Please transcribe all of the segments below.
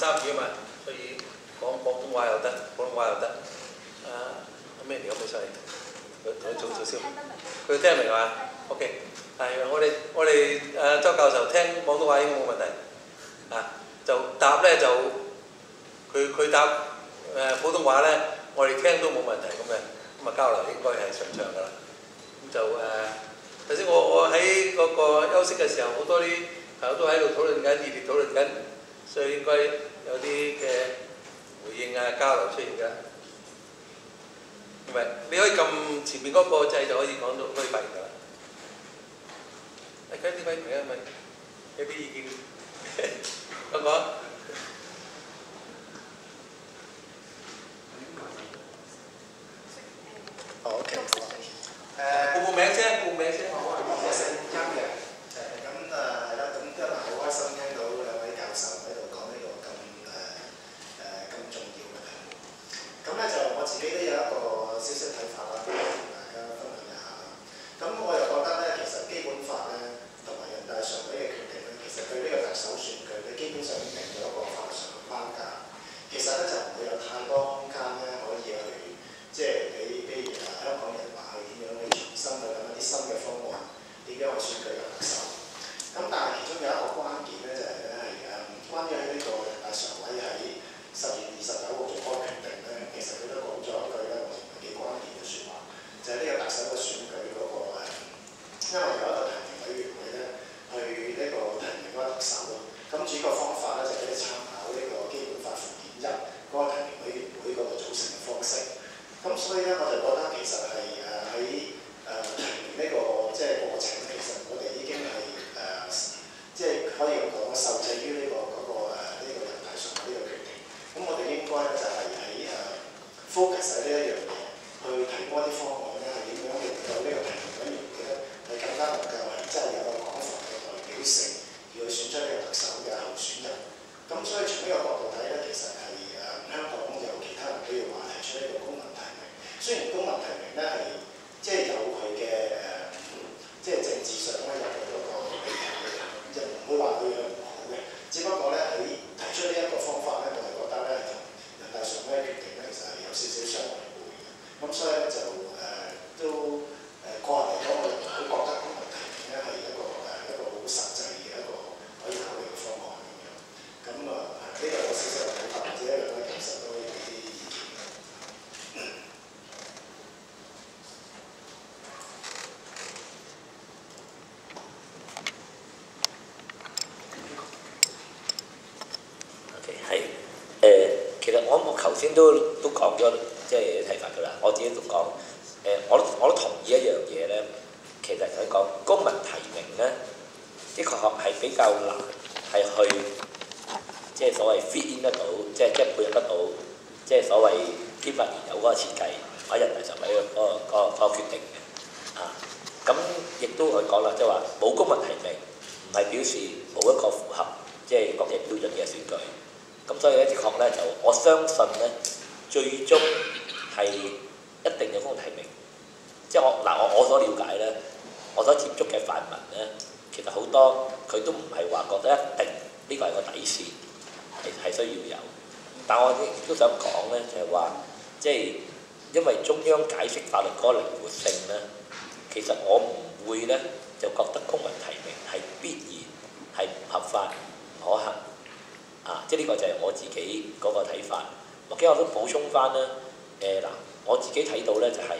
參與啊嘛，所以講廣東話又得，普通話又得。咩嚟？冇晒，佢做少，佢聽得明嘛 ？OK， 係我哋周教授聽廣東話應該冇問題啊，就答咧就佢答普通話咧，我哋聽都冇問題咁啊交流應該係順暢噶啦。咁就頭先我喺嗰個休息嘅時候，好多啲朋友都喺度討論緊，熱烈討論緊，所以應該有啲嘅回應啊交流出現㗎。唔係，你可以撳前面嗰個掣就可以講到可以發言㗎啦。大家啲位朋友咪有啲意見講講。 OK。 報名先，報名先。 我姓殷嘅。咁係啦，咁今日好開心聽到兩位教授喺度講呢個咁重要嘅題目。咁咧就我自己都有一個少少睇法啦，同大家分享一下。咁我又覺得咧，其實基本法咧同埋人大常委嘅決定咧，其實對呢個特首選舉咧，基本上已經定咗一個法律上嘅框架。其實咧就唔會有太多空間咧可以去，即係俾譬如香港人話去點樣去重新去諗一啲新嘅方案，點樣去選舉嘅特首。咁但係其中有一個關鍵咧就係咧關於喺呢個人大常委喺10月29號做嗰個決定咧，其實佢都講咗一句咧，我認為幾關鍵嘅説話，就係呢個特首嘅選舉嗰個因為有一個提名委員會咧去呢個提名嗰個特首啊，咁主要個方法咧就係參考呢個基本法附件1嗰個提名委員會嗰個組成嘅方式。咁所以咧我就覺得其實係喺提名呢個即係過程，其實我哋已經係即係可以咁講，受制於呢個人大常委呢個決定。咁我哋應該咧就係喺focus 喺呢一樣嘢，去提供一啲方案咧，係點樣令到呢個提名委員會咧係更加能夠係真係有個廣泛嘅代表性，而去選出呢個特首嘅候選人。咁所以從呢個角度睇咧，其實係香港有其他人都要話提出呢個公民提名。雖然公民提名咧係即係有佢嘅即係政治上咧有佢嗰個利益嘅，就唔會話佢唔好嘅。只不過咧喺提出呢一個方法咧，我係覺得咧同人大常委嘅決定咧，其實係有少少相違背嘅。咁所以咧就都個人嚟講，我唔好覺得公民提名咧係一個好實際嘅一個可以考慮嘅方案咁樣。咁呢個有少少睇法，或者兩位教授都有啲意見。 其實我頭先都講咗即係睇法㗎啦，我自己都講我都同意一樣嘢咧。其實佢講公民提名咧，的確係比較難係去即係所謂 fit in 得到，即係配合得到，即係所謂基本原有嗰個設計或者人大常委嗰個決定嘅啊。咁亦都佢講啦，即係話冇公民提名唔係表示冇一個符合即係國際標準嘅選舉。咁所以咧，的確咧就我相信咧，最終係一定有公民提名。即係我所了解咧，我所接觸嘅泛民咧，其實好多佢都唔係話覺得一定呢個係個底線，係需要有。但我亦都想講咧，就係話，即係因為中央解釋法律嗰個靈活性咧，其實我唔會咧就覺得公民提名係必然係唔合法、唔可行。即係呢個就係我自己嗰個睇法。或者我都補充翻啦。我自己睇到咧就係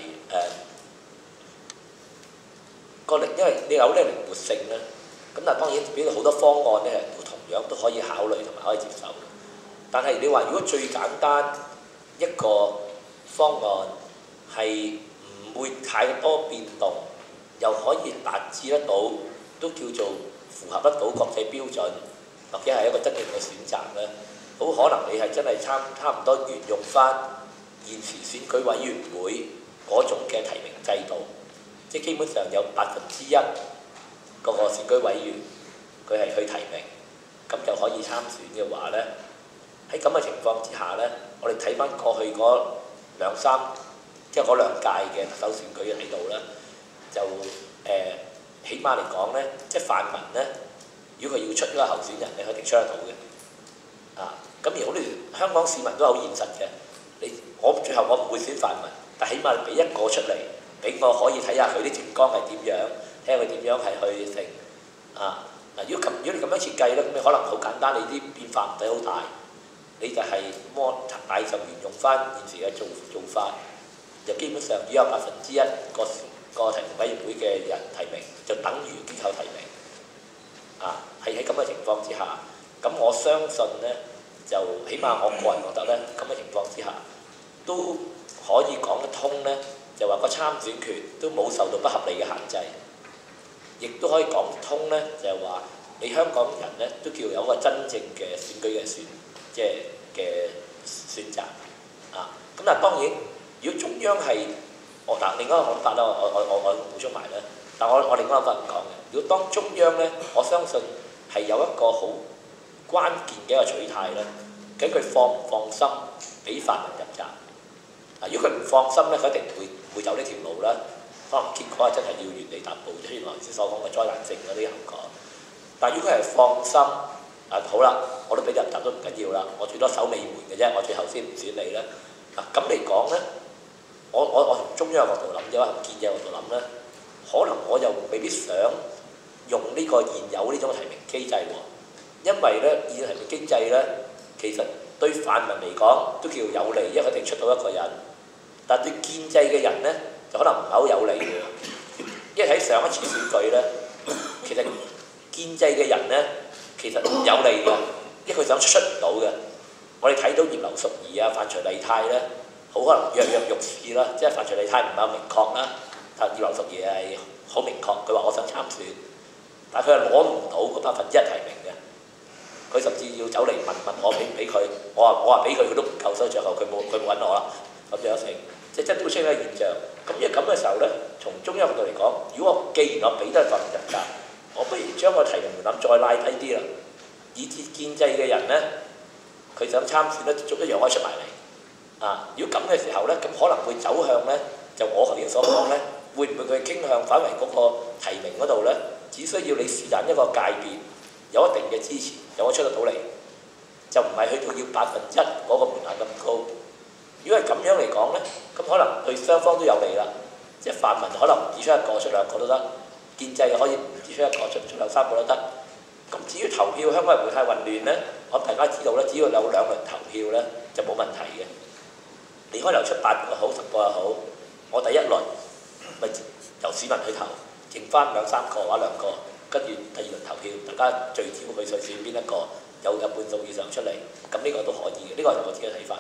因為你有呢個靈活性咧，咁但係當然俾到好多方案咧，同樣都可以考慮同埋可以接受。但係你話如果最簡單一個方案係唔會太多變動，又可以達至得到都叫做符合得到國際標準，或者係一個真正嘅選擇咧，好可能你係真係差唔多沿用翻現時選舉委員會嗰種嘅提名制度，即係基本上有1%嗰個選舉委員佢係去提名，咁就可以參選嘅話咧，喺咁嘅情況之下咧，我哋睇翻過去嗰即係嗰兩屆嘅特首選舉嘅睇到咧，就起碼嚟講咧，即係泛民咧。如果佢要出呢個候選人，你一定出得到嘅， 咁而我哋香港市民都好現實嘅，最後我唔會選泛民，但起碼你俾一個出嚟，俾我可以睇下佢啲政綱係點樣，睇下佢點樣係去成啊嗱。如果你咁樣設計咧，咁你可能好簡單，你啲變化唔使好大，你就係大就沿用翻現時嘅做法，就基本上只有1%個提名委員會嘅人提名，就等於機構提名啊。係喺咁嘅情況之下，咁我相信咧，就起碼我個人覺得咧，咁嘅情況之下都可以講得通咧，就話個參選權都冇受到不合理嘅限制，亦都可以講通咧，就係話你香港人咧都叫有一個真正嘅選舉嘅選擇啊。咁但係當然，如果中央係另外一個講法啦，我補充埋咧，但我另外一個法唔講嘅。如果當中央咧，我相信係有一個好關鍵嘅一個取態咧，究竟佢放唔放心俾泛民入閘？啊，如果佢唔放心咧，佢一定會走呢條路啦。可能結果係真係要原地踏步，出現頭先所講嘅災難性嗰啲後果。但係如果佢係放心，好啦，我都俾你入閘都唔緊要啦，我最多守尾門嘅啫，我最後先唔選你咧。咁嚟講咧，我從中央角度諗啫，從建制角度諗咧，可能我又未必想用呢個現有呢種提名機制喎，因為咧現提名機制咧，其實對泛民嚟講都叫有利，因為佢一定出到一個人，但對建制嘅人咧就可能唔係好有利嘅，因為喺上一次選舉咧，其實建制嘅人咧其實有利嘅，因為佢想出唔到嘅。我哋睇到葉劉淑儀啊、范徐麗泰咧，好可能躍躍欲試啦，即係范徐麗泰唔係好明確啦，但葉劉淑儀係好明確，佢話我想參選，但係佢係攞唔到嗰1%提名嘅，佢甚至要走嚟問我俾唔俾佢，我話俾佢，佢都唔夠，所以最後佢冇揾我啦，咁樣成，即係真係會出現嘅現象。咁因為咁嘅時候咧，從中央角度嚟講，如果既然我俾得泛民入閘，我不如將個提名門檻再拉低啲啦，以至建制嘅人咧，佢想參選咧，逐一樣可以出埋嚟啊！如果咁嘅時候咧，咁可能會走向咧，就我頭先所講咧，會唔會佢傾向反為嗰個提名嗰度咧？只需要你是但一個界別有一定嘅支持，就可以出得到嚟，就唔係去到要1%嗰個門檻咁高。如果係咁樣嚟講咧，咁可能對雙方都有利啦。即係泛民可能唔止出一個，出兩個都得；建制可以唔止出一個，出兩三個都得。咁至於投票，香港人會太混亂咧。我諗大家知道咧，只要有2輪投票咧，就冇問題嘅。你可以留出8個好10個又好，我第一輪咪由市民去投，剩翻2、3個或者2個，跟住第2輪投票，大家聚焦去選邊一個有半數以上出嚟，咁呢個都可以嘅。呢個係我自己嘅睇法。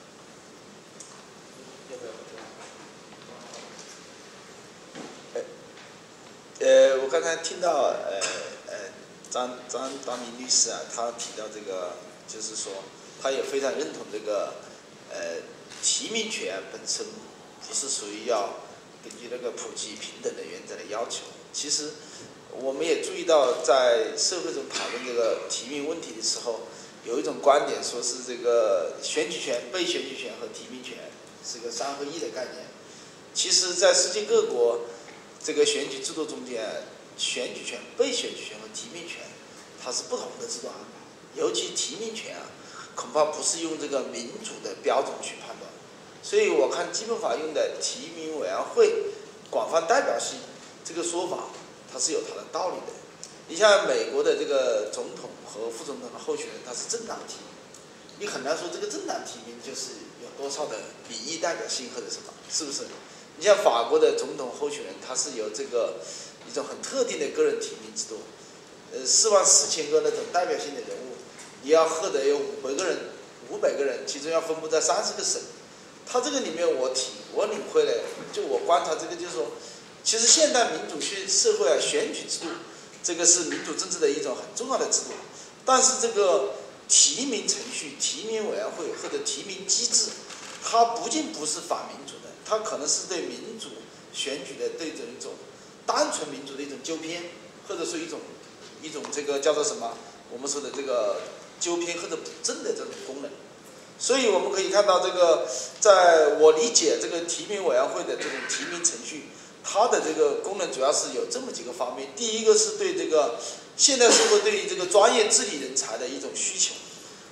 我剛才聽到張明律師啊，他提到這個，就是說，他也非常認同這個提名權本身不是屬於要根據那個普及平等的原則的要求。其實我們也注意到，在社會中討論這個提名問題的時候，有一種觀點說是這個選舉權、被選舉權和提名權是個3合1的概念。其實，在世界各國這個選舉制度中間，選舉權、被選舉權和提名權，它是不同的制度安排。尤其提名權啊，恐怕不是用這個民主的標準去判斷。所以我看基本法用的提名委員會廣泛代表性這個說法，它是有它的道理的。你像美國的這個總統和副總統的候選人，他是政黨提名，你很難說這個政黨提名就是有多少的民意代表性或者什麼，是不是？你像法國的總統候選人，他是有這個一種很特定的個人提名制度，44000個那種代表性的人物，你要獲得有500個人，其中要分布在30個省。他這個裡面我領會了，就我觀察這個就是說，其實現代民主社會啊，選舉制度這個是民主政治的一種很重要的制度，但是這個提名程序、提名委員會或者提名機制，它不僅不是反民主的，它可能是對民主選舉的對這種單純民主的一種糾偏，或者說一種這個叫做什麼？我們說的這個糾偏或者補正的這種功能。所以我們可以看到，這個在我理解這個提名委員會的這種提名程序，它的這個功能主要是有這麼幾個方面。第一個是對這個現代社會對於這個專業治理人才的一種需求，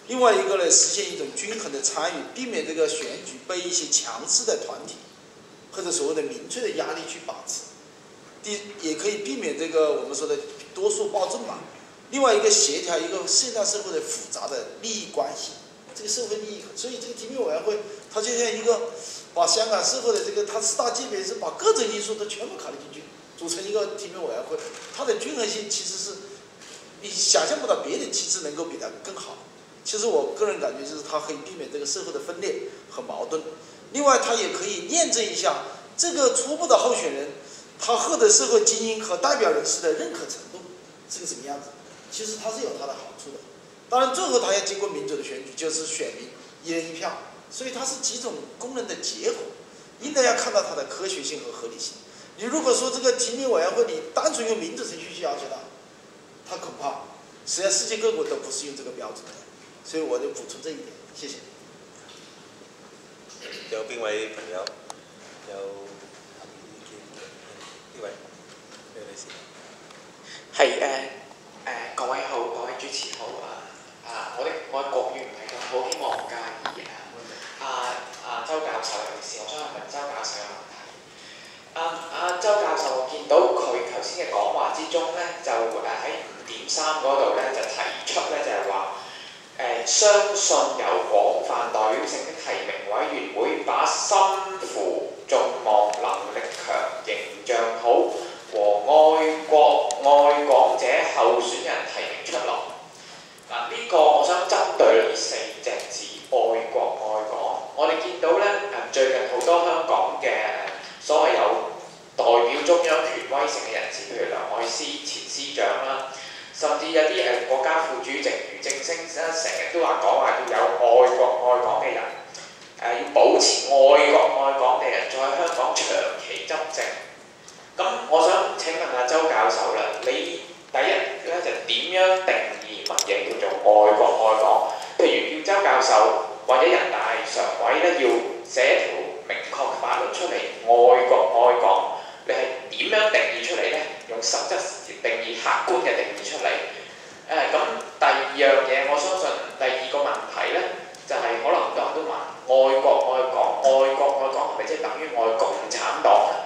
另外一个呢，实现一种均衡的参与，避免这个选举被一些强势的团体或者所谓的民粹的压力去把持。也可以避免这个我们说的多数暴政嘛。另外一个协调一个现代社会的复杂的利益关系，这个社会利益，所以这个提名委员会它就像一个把香港社会的这个它4大界别是把各种因素都全部考虑进去，组成一个提名委员会，它的均衡性其实是你想象不到别的机制能够比它更好。其实我个人感觉就是它可以避免这个社会的分裂和矛盾，另外它也可以验证一下这个初步的候选人他获得社会精英和代表人士的认可程度是个什么样子。其实它是有它的好处的，当然最后它要经过民主的选举，就是选民1人1票，所以它是几种功能的结果，应该要看到它的科学性和合理性。你如果说这个提名委员会你单纯用民主程序去要求它恐怕实际上世界各国都不是用这个标准的，所以我就补充这一点，谢谢。 有邊位朋友有意見？呢位咩女士？ 係各位好，各位主持好我國語唔係咁好，希望唔介意周教授，尤其是我想問周教授嘅問題。周教授，我見到佢頭先嘅講話之中咧，就喺5.3嗰度咧就提出咧就係話相信有廣泛代表性的提名委員會把心負眾望、能力強、形象好和愛國愛港者候選人提名出來。呢個我想針對呢4隻字愛國愛港。我哋見到咧最近好多香港嘅所謂有代表中央權威性嘅人士，譬如梁愛詩前司長啦，甚至有啲國家副主席俞正聲成日都講話要有愛國愛港嘅人，要保持愛國愛港嘅人再喺香港長期執政。咁我想請問下周教授啦，你第一咧就點樣定義乜嘢叫做愛國愛港？譬如叫周教授或者人大常委咧要寫條明確嘅法律出嚟，愛國愛港，你係點樣定義出嚟咧？用實質定義、客觀嘅定義出嚟。咁第二樣嘢，我相信第二個問題咧，就係可能好多人都問愛國愛港，愛國愛港係咪即係等於愛共產黨咧？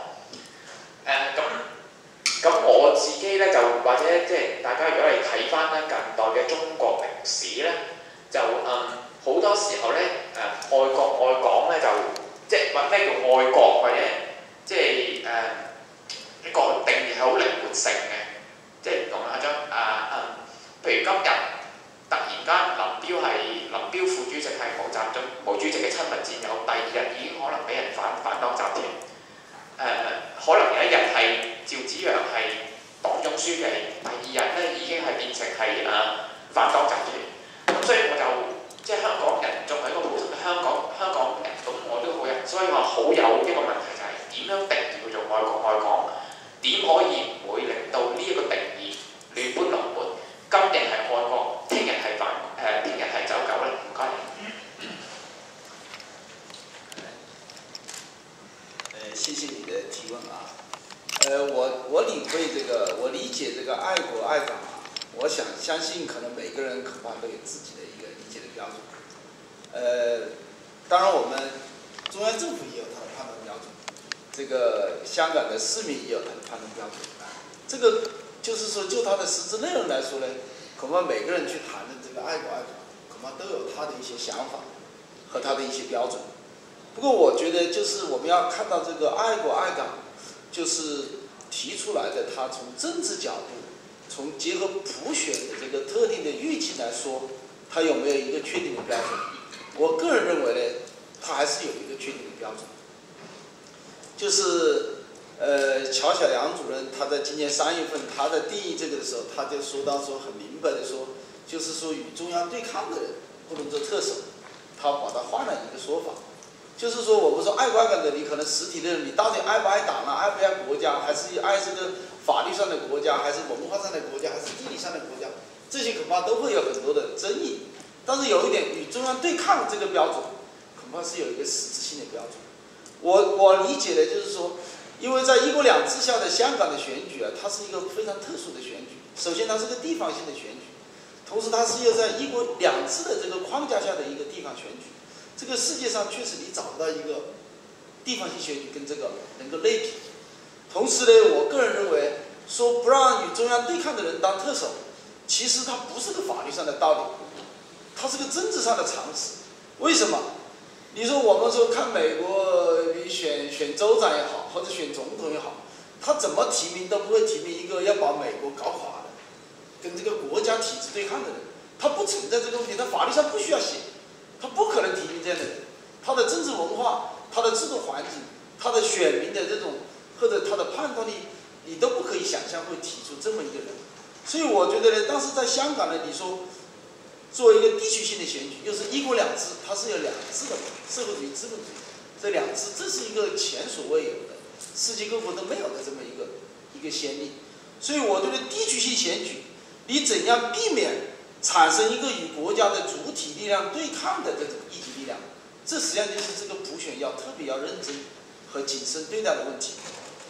咁我自己咧就或者即係大家如果你睇翻咧近代嘅中國歷史咧，就好多時候咧愛國愛港咧就即係話咩叫愛國或者即係呢個定義係好靈活性嘅，即係講下張譬如今日突然間林彪副主席係毛主席嘅親密戰友，第2日已經可能俾人反黨集團。可能有一日係趙紫陽係黨總書記，第2日咧已經係變成係反黨集團。咁所以我就即係香港人作為一個普通嘅香港人，咁我都好有，所以我好有一個問題就係點樣定義叫做愛國愛港？點可以唔會令到呢一個定義亂搬龍門？今日係愛國，聽日係聽日係走狗咧？唔該。 谢谢你的提问啊。我理会这个，我理解这个爱国爱港啊。我相信可能每个人恐怕都有自己的一个理解的标准。当然我们中央政府也有它的判断标准，这个香港的市民也有它的判断标准。这个就是说，就它的实质内容来说呢，恐怕每个人去谈论这个爱国爱港，恐怕都有他的一些想法和他的一些标准。不过我觉得就是我们要看到这个爱国爱港，就是提出来的，它从政治角度，从结合普选的这个特定的预期来说，它有没有一个确定的标准？我个人认为呢，它还是有一个确定的标准。就是乔晓良主任他在今年3月份他在定义这个的时候，他就说到说很明白的说，就是说与中央对抗的人不能做特首，他把它换了一个说法。就是说，我们说爱国爱港的，你可能实体的人，你到底爱不爱党呢？爱不爱国家？还是爱这个法律上的国家？还是文化上的国家？还是地理上的国家？这些恐怕都会有很多的争议。但是有一点，与中央对抗这个标准，恐怕是有一个实质性的标准。我理解的就是说，因为在1国2制下的香港的选举啊，它是一个非常特殊的选举。首先，它是个地方性的选举， 同时它是又在一国两制的这个框架下的一个地方选举。这个世界上确实你找不到一个地方性选举跟这个能够类比。同时呢，我个人认为说不让与中央对抗的人当特首，其实它不是个法律上的道理，它是个政治上的常识。为什么？你说我们说看美国，你选州长也好，或者选总统也好，他怎么提名都不会提名一个要把美国搞垮的，跟这个国家体制对抗的人，他不存在这个问题，他法律上不需要写，他不可能提名这样的人。他的政治文化、他的制度环境、他的选民的这种或者他的判断力，你都不可以想象会提出这么一个人。所以我觉得呢，当时在香港呢，你说作为一个地区性的选举，又是一国两制，它是有两制的，社会主义、资本主义这两制，这是一个前所未有的，世界各国都没有的这么一个先例。所以我觉得地区性选举，你怎样避免产生一个与国家的主体力量对抗的这种一级力量，这实际上就是这个普选要特别要认真和谨慎对待的问题。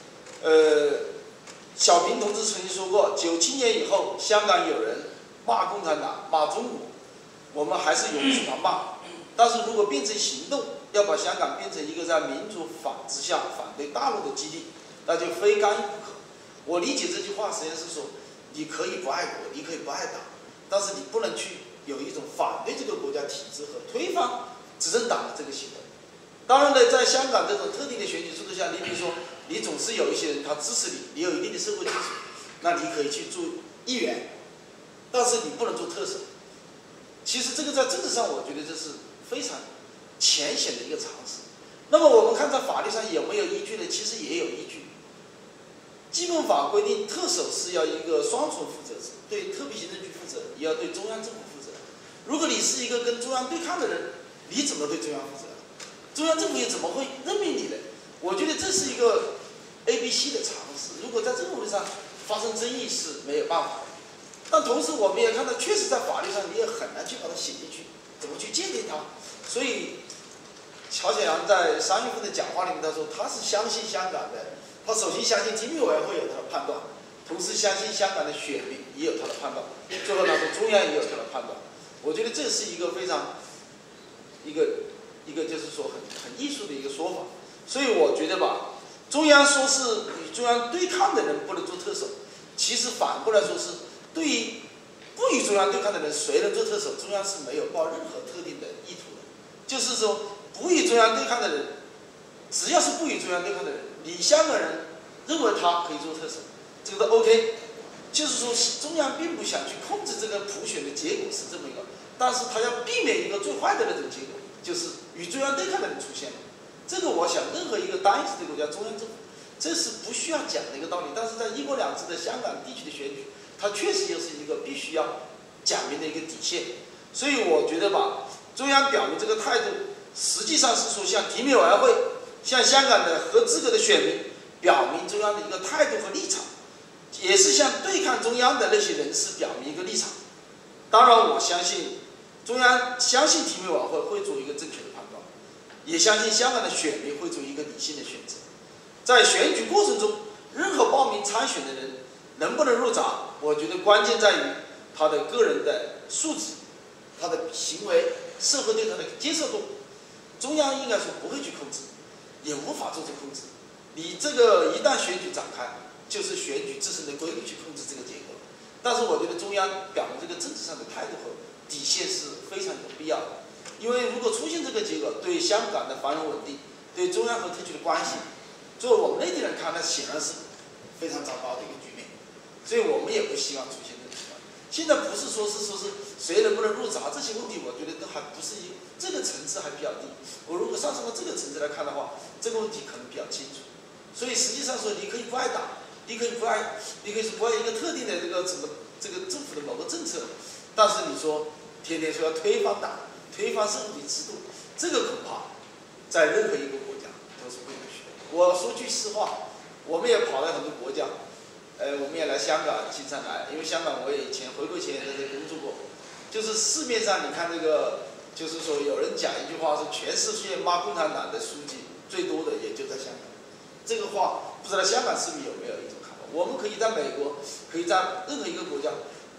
小平同志曾经说过，97年以后，香港有人骂共产党、骂中国，我们还是允许他骂，但是如果变成行动，要把香港变成一个在民主法治下反对大陆的基地，那就非干预不可。我理解这句话实际上是说，你可以不爱国，你可以不爱党，但是你不能去有一种反对这个国家体制和推翻执政党的这个行为。当然呢，在香港这种特定的选举制度下，你比如说，你总是有一些人他支持你，你有一定的社会基础，那你可以去做议员，但是你不能做特首。其实这个在政治上，我觉得这是非常浅显的一个常识。那么我们看在法律上有没有依据呢？其实也有依据。基本法规定，特首是要一个双重负责制，对特别行政区负责，也要对中央政府负责。如果你是一个跟中央对抗的人，你怎么对中央负责？中央政府也怎么会任命你呢？我觉得这是一个 ABC 的常识。如果在这个问题上发生争议是没有办法的。但同时我们也看到，确实在法律上你也很难去把它写进去，怎么去界定它？所以乔显阳在3月份的讲话里面他说，他是相信香港的，他首先相信提名委员会有他的判断，同时相信香港的选民也有他的判断，最后他说中央也有他的判断。我觉得这是一个非常一个就是说很艺术的一个说法。所以我觉得吧，中央说是与中央对抗的人不能做特首，其实反过来说是对于不与中央对抗的人，谁能做特首，中央是没有抱任何特定的意图的。就是说，不与中央对抗的人，只要是不与中央对抗的人，你香港人认为他可以做特首，这个都 OK。就是说，中央并不想去控制这个普选的结果是这么一个，但是他要避免一个最坏的那种结果，就是与中央对抗的人出现了。这个我想，任何一个单一制的国家，中央政府这是不需要讲的一个道理。但是在一国两制的香港地区的选举，它确实又是一个必须要讲明的一个底线。所以我觉得吧，中央表明这个态度，实际上是说向提名委员会、向香港的合资格的选民表明中央的一个态度和立场，也是向对抗中央的那些人士表明一个立场。当然，我相信中央相信提名委员会会做一个正确的判断，也相信香港的选民会做一个理性的选择。在选举过程中，任何报名参选的人能不能入闸，我觉得关键在于他的个人的素质、他的行为、社会对他的接受度。中央应该说不会去控制，也无法做出控制。你这个一旦选举展开，就是选举自身的规律去控制这个结果。但是我觉得中央表明这个政治上的态度和底线是非常有必要的。因为如果出现这个结果，对香港的繁荣稳定，对中央和特区的关系，作为我们内地人看，那显然是非常糟糕的一个局面。所以我们也不希望出现这个情况。现在不是说是谁能不能入闸这些问题，我觉得都还不是这个层次还比较低。我如果上升到这个层次来看的话，这个问题可能比较清楚。所以实际上说，你可以不爱党，你可以是不爱一个特定的这个政府的某个政策，但是你说天天说要推翻党、推翻社会主义制度，这个恐怕在任何一个国家都是不允许的。我说句实话，我们也跑了很多国家，我们也来香港经常来，因为香港我也以前回国前也在这工作过。就是市面上你看这个，就是说有人讲一句话说，全世界骂共产党的书记最多的也就在香港。这个话不知道香港市民有没有一种看法？我们可以在美国，可以在任何一个国家，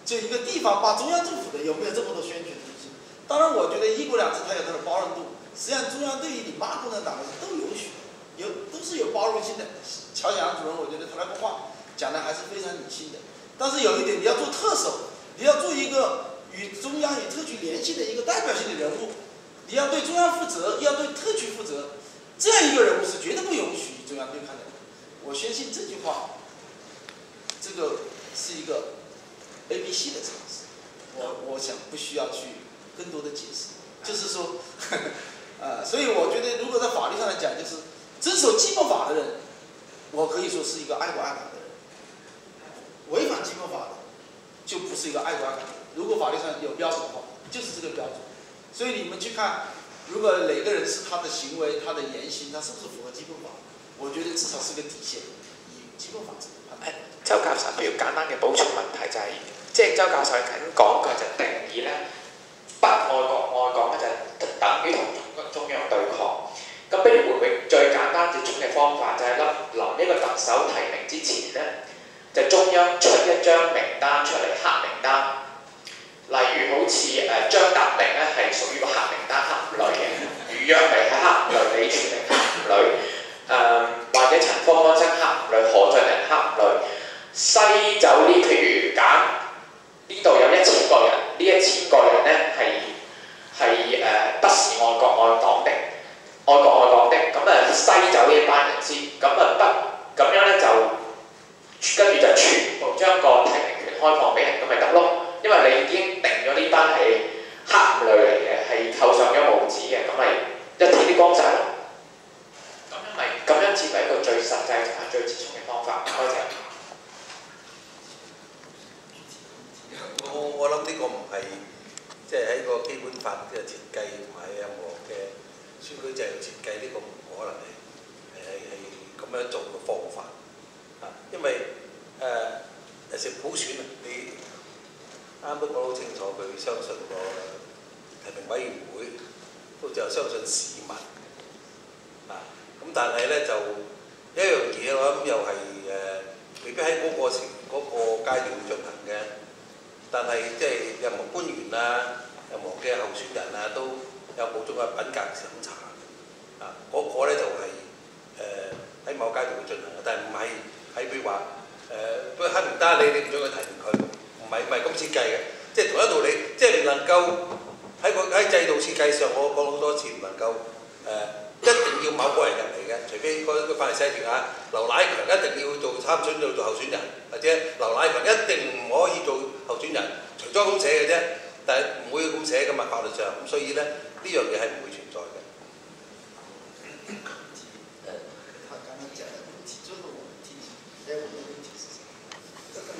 就一个地方把中央政府的有没有这么多宣传东西？当然，我觉得一国两制它有它的包容度。实际上，中央对于你骂共产党的都允许，都是有包容性的。乔翔主任，我觉得他那个话讲的还是非常理性的。但是有一点，你要做特首，你要做一个与中央与特区联系的一个代表性的人物，你要对中央负责，要对特区负责，这样一个人物是绝对不允许与中央对抗的。我相信这句话，这个是一个 ABC 的尝试。我想不需要去更多的解释，就是说，所以我觉得，如果在法律上来讲，就是遵守基本法的人，我可以说是一个爱国爱港的人；违反基本法的，就不是一个爱国爱港的人。如果法律上有标准的话，就是这个标准。所以你们去看，如果哪个人是他的行为、他的言行，他是不是符合基本法？我覺得至少是個底線，以基本法治判斷。 周教授，不如簡單嘅補充問題就係、即係周教授緊講嘅就定義咧，不愛國愛港咧就等於同中央對抗。咁不如會唔會最簡單接觸嘅方法就係臨呢個特首提名之前咧，就中央出一張名單出嚟，黑名單。例如好似張達明咧係屬於個黑名單黑五類嘅，余若薇係黑五類，李柱銘黑五類。或者陳方安生黑五類，何俊仁黑五類，西走呢？譬如揀呢度有1000個人，呢1000個人咧係不是愛國愛黨的，愛國愛港的，咁西走呢一班人先，咁樣咧就跟住就全部將個提名權開放俾人，咁咪得咯，因為你已經定咗呢班係黑五類嚟嘅，係扣上咗帽子嘅，咁咪一天啲光晒咯。咁樣至係一個最實際同埋最折衷嘅方法。多謝。 我諗呢個唔係即係喺個基本法嘅設計同埋任何嘅選舉制度設計呢個唔可能係咁樣做嘅方法啊，因為尤其是普選啊，你啱都講得好清楚，佢相信個提名委員會，都就相信市民啊。咁但係咧就一樣嘢，我諗又係未必喺嗰個階段進行嘅。但係即係任何官員啊、任何嘅候選人啊，都有某種嘅品格審查啊。嗰個咧就係喺某階段會進行嘅，但係唔係喺譬如話個黑名單你唔准佢提名佢，唔係咁設計嘅。即係同一道理，即係唔能夠喺制度設計上，我講好多次唔能夠一定要某個人入嚟嘅，除非個法例寫住啊，劉乃強一定要做參選做候選人，或者劉乃強一定唔可以做候選人，除咗咁寫嘅啫，但係唔會咁寫㗎嘛法律上，咁所以咧呢樣嘢係唔會存在嘅。 他剛剛講的問題就是我們提起，我們的問題是什麼？這個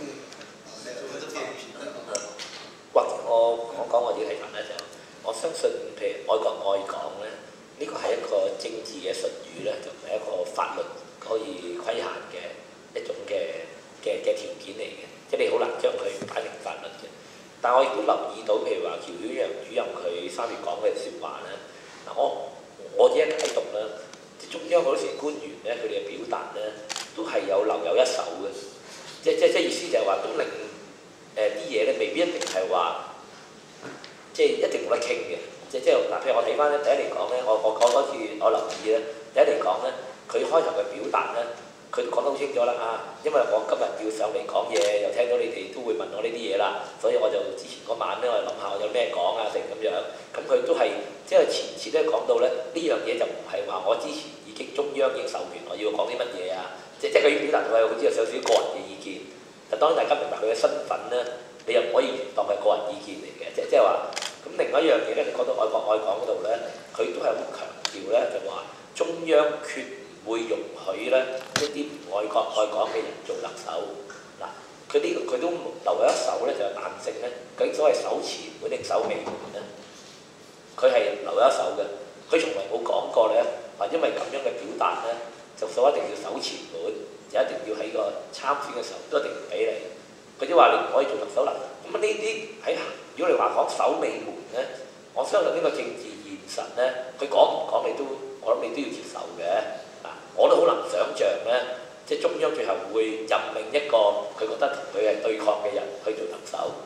我講我自己睇法咧，就我相信譬如愛國愛港咧。呢個係一個政治嘅術語咧，就唔係一個法律可以規限嘅一種嘅條件嚟嘅，即係你好難將佢擺成法律嘅。但我亦都留意到，譬如話喬曉陽主任佢3月講嘅説話咧，嗱我自己解讀啦，中央好多時官員咧，佢哋嘅表達咧都係有留有一手嘅，即意思就係話都令啲嘢咧未必一定係話即係一定冇得傾嘅。即嗱，譬如我睇翻咧，第一嚟講咧，我講多次，我留意咧，第一嚟講咧，佢開頭嘅表達咧，佢都講得好清楚啦啊！因為我今日要上嚟講嘢，又聽到你哋都會問我呢啲嘢啦，所以我就之前嗰晚咧，我諗下我有咩講啊，成咁樣，咁佢都係即係前次都講到咧，呢樣嘢就唔係話我之前已經中央已經授權我要講啲乜嘢啊，即佢要表達到係好似有少少個人嘅意見，但當然大家明白佢嘅身份咧，你又唔可以當係個人意見嚟嘅，即係話。咁另外一樣嘢咧，你講到愛國愛港嗰度咧，佢都係好強調咧，就話中央決唔會容許咧一啲唔愛國愛港嘅人做特首。嗱，佢都留有一手咧，就係彈性咧。究竟所謂守前門定守尾門咧？佢係留有一手嘅。佢從來冇講過咧，話因為咁樣嘅表達咧，就所一定要守前門，就一定要喺個參選嘅時候都一定唔俾你。佢都話你唔可以做特首啦。咁呢啲喺如果你話講守尾門咧，我相信呢個政治現實咧，佢講唔講我諗你都要接受嘅。啊，我都好難想像咧，即係中央最後會任命一個佢覺得同佢係對抗嘅人去做特首。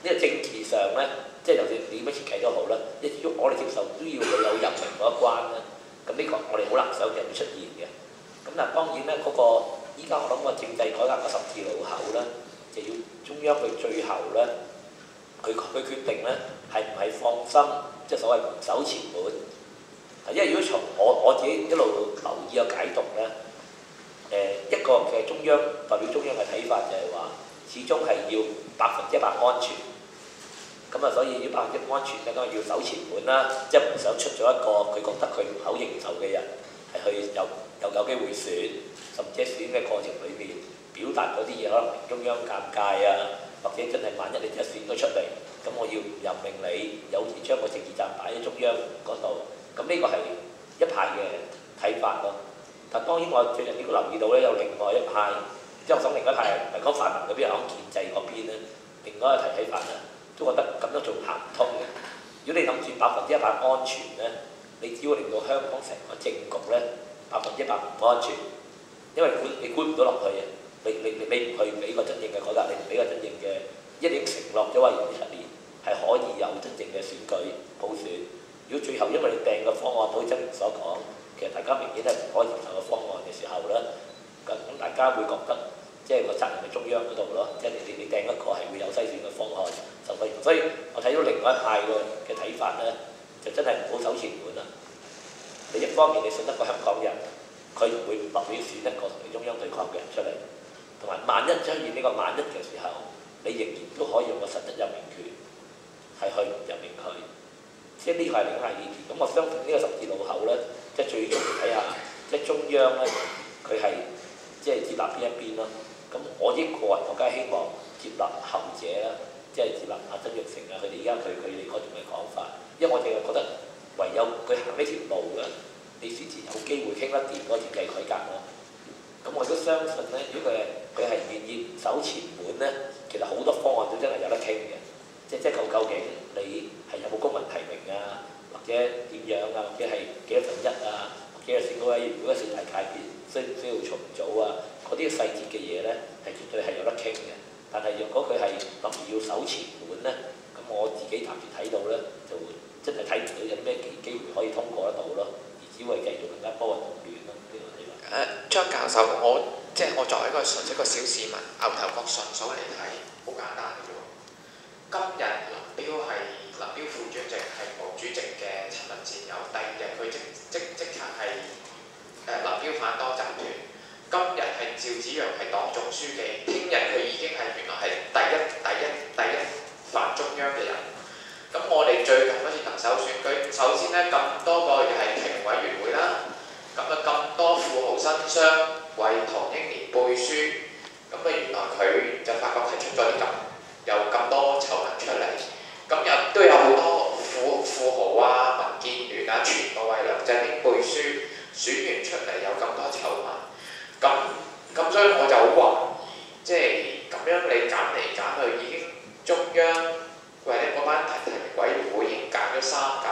呢個政治上咧，即係就算點樣設計都好啦，我哋接受都要佢有任命嗰一關啦。咁呢個我哋好難想像會出現嘅。咁但係當然咧，嗰個依家我諗個政制改革個十字路口咧，就要中央佢最後咧，佢決定咧係唔係放心，即係所謂守前門。因為如果從我自己一路留意個解讀咧，一個嘅中央代表中央嘅睇法就係話，始終係要100%安全。咁啊，所以要100%安全咧，當然要守前門啦，即係唔想出咗一個佢覺得佢唔好認受嘅人，係去有機會選，甚至喺選嘅過程裏面表達嗰啲嘢，可能令中央尷尬啊，或者真係萬一你真係選咗出嚟，咁我要任命你，有時將個政治站擺喺中央嗰度，咁呢個係一派嘅睇法咯。但當然我最近亦都留意到咧，有另外一派，即係我想另一派唔係講泛民嗰邊，係講建制嗰邊咧，另外一個睇法啊。都覺得咁樣仲行唔通嘅。如果你諗住100%安全咧，你只會令到香港成個政局咧100%唔安全，因為你管唔到落去嘅。你唔去俾個真正嘅改革，你唔俾個真正嘅一定承諾咗話27年係可以有真正嘅選舉普選。如果最後因為你訂個方案，好似曾明所講，其實大家明顯係唔可以接受個方案嘅時候咧，咁大家會覺得即係個責任喺中央嗰度咯，即係你訂一個係會有篩選嘅方案。所以我睇到另外一派嘅睇法咧，就真係唔好守前門啦。你一方面你信得過香港人，佢唔會默許選一個同你中央對抗嘅人出嚟，同埋萬一出現呢個萬一嘅時候，你仍然都可以用個實質任命權係去任命佢。即係呢個係另一派意見。咁我相信呢個十字路口咧，即係最終睇下即係中央咧，佢係即係接納邊一邊咯。咁我個人我梗係希望接納後者啦。即係接納阿曾鈺成啊，佢哋而家佢哋嗰種嘅講法，因為我哋覺得唯有佢行呢條路咧，你先至有機會傾得掂嗰個政制改革咯。咁我都相信咧，如果佢係願意守前門咧，其實好多方案都真係有得傾嘅。即究竟你係有冇公民提名啊，或者點樣啊，或者係幾多分一啊，或者係選舉委員會嘅4大界別需唔需要重組啊，嗰啲細節嘅嘢咧，係絕對係有得傾嘅。但係若果佢係諗住要守前門咧，咁我自己暫時睇到咧，就真係睇唔到有啲咩機會可以通過得到咯，而只會繼續更加波動亂咯。呢個睇法。 張教授，我作為一個純粹一個小市民，牛頭角順數嚟睇，好簡單嘅啫喎。今日林彪副主席係毛主席嘅親密戰友，第二日佢即刻係林彪反多集團。今日係趙紫陽係黨總書記，聽日佢已經係原來係第一反中央嘅人。咁我哋最近嗰次特首選舉，首先咧咁多個係提名委員會啦，咁多富豪新商為唐英年背書，咁原來佢就發覺係出咗啲有咁多醜聞出嚟，咁又都有好多富豪啊、民建聯啊，全部為梁振英背書，選完出嚟有咁多醜聞。咁所以我就好懷疑，即係咁樣你揀嚟揀去，已經中央或者嗰班提名委員會已經揀咗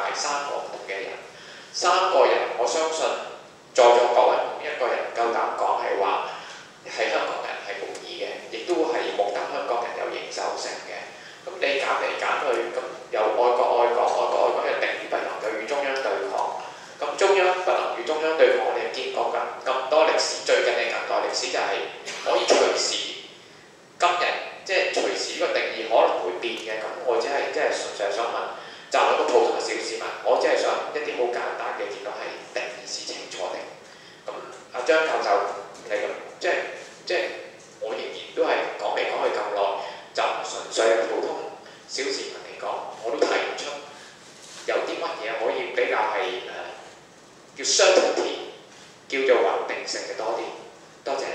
3個唔同嘅人，3個人我相信在座各位冇一個人夠膽講係話係香港人係滿意嘅，亦都係冇得香港人有認受性嘅。咁你揀嚟揀去，咁又愛國又定義不能夠與中央對抗。咁中央不能與中央對抗，我哋見過咁多歷史，最近嘅近代歷史就係可以隨時今日即係隨時呢個定義可能會變嘅。咁我只係即係純粹想問，就係個普通嘅小市民，我只係想一啲好簡單嘅見到係定義是清楚的。咁阿張教授你咁即係我仍然都係講嚟講去咁耐，就唔純粹係普通小市民嚟講，我都睇唔出有啲乜嘢可以比較係叫 certainty， 叫做穩定性嘅多啲。多謝。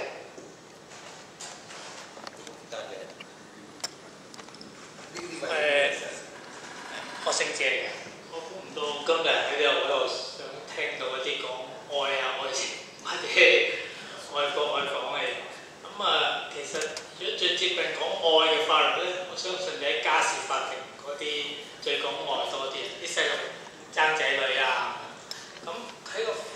我姓謝嘅，我估唔到今日喺度想聽到一啲講愛啊、愛情或者愛國愛港嘅嘢。咁其實如果最接近講愛嘅法律咧，我相信你喺家事法庭嗰啲最講愛多啲，啲細路爭仔女啊。咁喺個